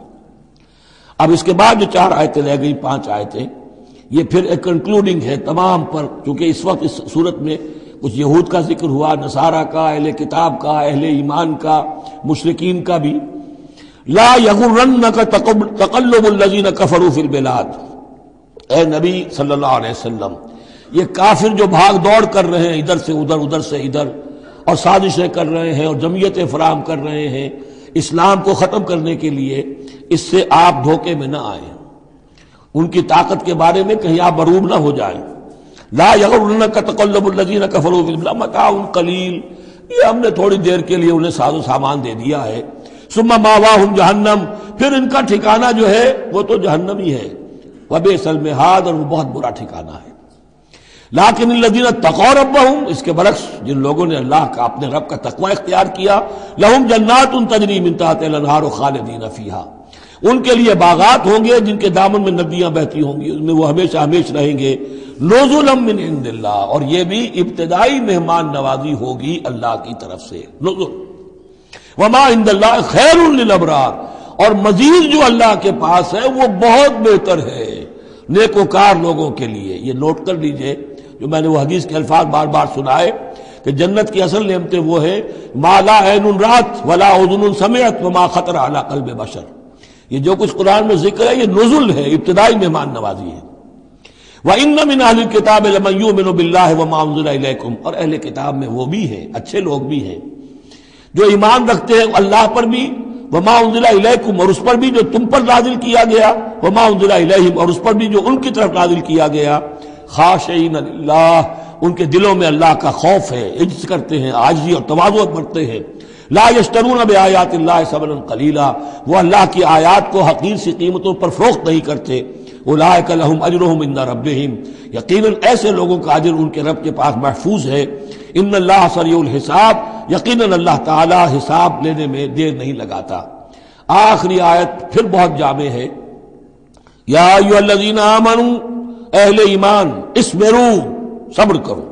اب اس کے بعد جو 4 آیتیں رہ گئی، 5 آیتیں، یہ پھر ایک کنکلوڈنگ ہے تمام پر، چونکہ اس وقت اس صورت میں کچھ یہود کا ذکر ہوا، نصارہ کا، اہل کتاب کا، اہل ایمان کا، مشرکین کا بھی۔ لا یغرنک تقلب الذین کفروا فی البلاد، اے نبی صلی اللہ علیہ وسلم، یہ کافر جو بھاگ دوڑ کر رہے ہیں ادھر سے ادھر، ادھر سے ادھر، اور سازشیں کر رہے ہیں اور جمعیتیں فراہم کر رہے ہیں اسلام کو ختم کرنے کے لیے، اس سے آپ دھوکے میں نہ آئیں، ان کی طاقت کے بارے میں کہیں آپ مروب نہ ہو جائیں۔ لا یغرنک تقلب الذین کفروا فی البلاد متاع قلیل، یہ ہم نے تھوڑی دیر کے لیے انہیں ساز و سامان دے دیا ہے، ثم ماواہم جہنم، پھر ان کا ٹھکانہ جو ہے وہ تو جہنم ہی ہے، وبئس المہاد، اور وہ بہت برا ٹھکانہ ہے۔ لیکن الذین اتقوا ربہم، اس کے برعکس جن لوگوں نے اللہ کا اپنے رب کا تقوی اختیار کیا، لہم جنات تجری من تحتہا الانہار خالدین فیہا، ان کے لیے باغات ہوں گے جن کے دامن میں ندیاں بہتی ہوں گی، ان میں وہ ہمیشہ ہمیشہ رہیں گے، نزلا من عند اللہ، اور یہ بھی ابتدائی مہمان نوازی ہوگی اللہ کی طرف سے، نزل، وما عند اللہ خیر للابرار، اور مزید جو اللہ کے پاس ہے وہ بہت بہتر ہے نیکوکار لوگوں کے لیے۔ یہ نوٹ کر لیجئے، جو میں نے وہ حدیث کے الفاظ بار بار سنائے کہ جنت کی اصل نعمتیں وہ ہیں ما لا عین رات ولا اذن سمعت وما خطر علی قلب بشر، یہ جو کچھ قرآن میں ذکر ہے یہ نزل ہے، ابتدائی مہمان نوازی ہے۔ وَإِنَّ مِنْ أَهْلِ الْكِتَابِ لَمَن يُؤْمِنُ بِاللَّهِ وَمَا أُنزِلَ إِلَيْكُمْ، اور اہل کتاب میں وہ بھی ہیں، اچھے لوگ بھی ہیں جو ایمان رکھتے ہیں اللہ پر بھی، وما انزل الیکم، اور اس پر بھی جو تم پر نازل کیا گیا، وما انزل الیہم، اور اس پر بھی جو ان کی طرف نازل کیا گیا، خاشعین للہ، ان کے دلوں میں اللہ کا خوف ہے، عجز کرتے ہیں، عاجزی اور تواضع برتتے ہیں۔ لا یشترون بآیات اللہ ثمنا قلیلا، وہ اللہ کی آیات کو حقیر سی قیمتوں پر فروخت نہیں کرتے۔ اولئک لہم اجرہم عند ربہم، یقیناً ایسے لوگوں کا اجر ان کے رب کے پاس محفوظ ہے۔ ان اللہ سریع الحساب، یقیناً اللہ تعالی حساب لینے میں دیر نہیں لگاتا۔ آخری آیت پھر بہت جامع ہے، یا ایھا الذین آمنوا، اہل ایمان، اصبروا، صبر کرو،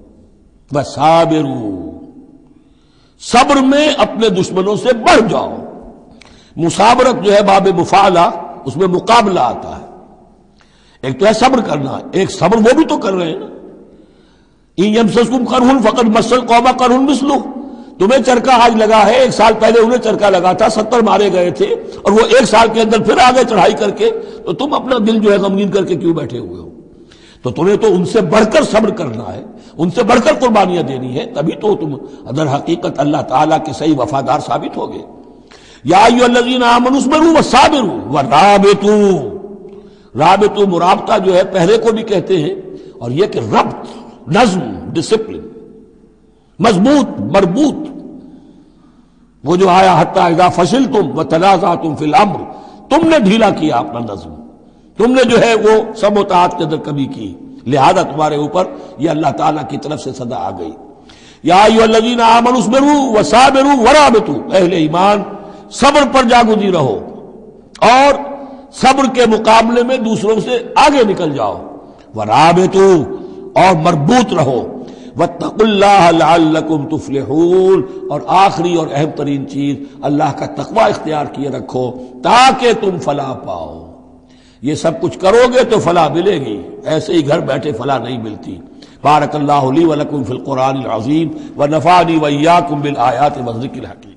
وصابروا، صبر میں اپنے دشمنوں سے بڑھ جاؤ۔ مصابرت جو ہے باب مفعلہ، اس میں مقابلہ آتا ہے، ایک تو ہے صبر کرنا، ایک صبر وہ بھی تو کر رہے ہیں نا۔ ان یمسسکم قرح فقد مس القوم قرح مثلہ، تمہیں چرکا آج لگا ہے، 1 سال پہلے انہیں چرکا لگا تھا، 70 مارے گئے تھے، اور وہ 1 سال کے اندر پھر آگے چڑھائی کر کے، تو تم اپنا دل جو ہے غمگین کر کے کیوں بیٹھے ہوئے ہو؟ تو تمہیں تو ان سے بڑھ کر صبر کرنا ہے، ان سے بڑھ کر قربانیاں دینی ہے، تبھی تو تم در حقیقت اللہ تعالیٰ کے صحیح وفادار ثابت ہوگے۔ یا ایھا الذین آمنوا اصبروا وصابروا ورابطوا، رابطوا مرابطہ جو ہے پہرے کو بھی کہتے ہیں، اور یہ کہ ربط، نظم، ڈسپلن، مضبوط، مربوط، وہ جو آیا حتی اذا فشلتم وتنازعتم فی الامر، تم نے ڈھیلا کیا اپنا نظم، تم نے جو ہے وہ سب اطاعت کے اندر کمی کی، لہذا تمہارے اوپر یہ اللہ تعالیٰ کی طرف سے صدا آ گئی۔ یا ایھا الذین آمنوا اصبروا وصابروا ورابطوا، اہل ایمان صبر پر جاگزی رہو اور صبر کے مقابلے میں دوسروں سے آگے نکل جاؤ، ورابطوا اور مربوط رہو، واتقوا اللہ لعلکم تفلحون، اور آخری اور اہم ترین چیز اللہ کا تقوی اختیار کیے رکھو تاکہ تم فلاح پاؤ۔ یہ سب کچھ کرو گے تو فلاح ملے گی، ایسے ہی گھر بیٹھے فلاح نہیں ملتی۔ بارک اللہ لی ولکم فی القرآن العظیم ونفعنی وإیاکم بالآیات والذکر الحکیم۔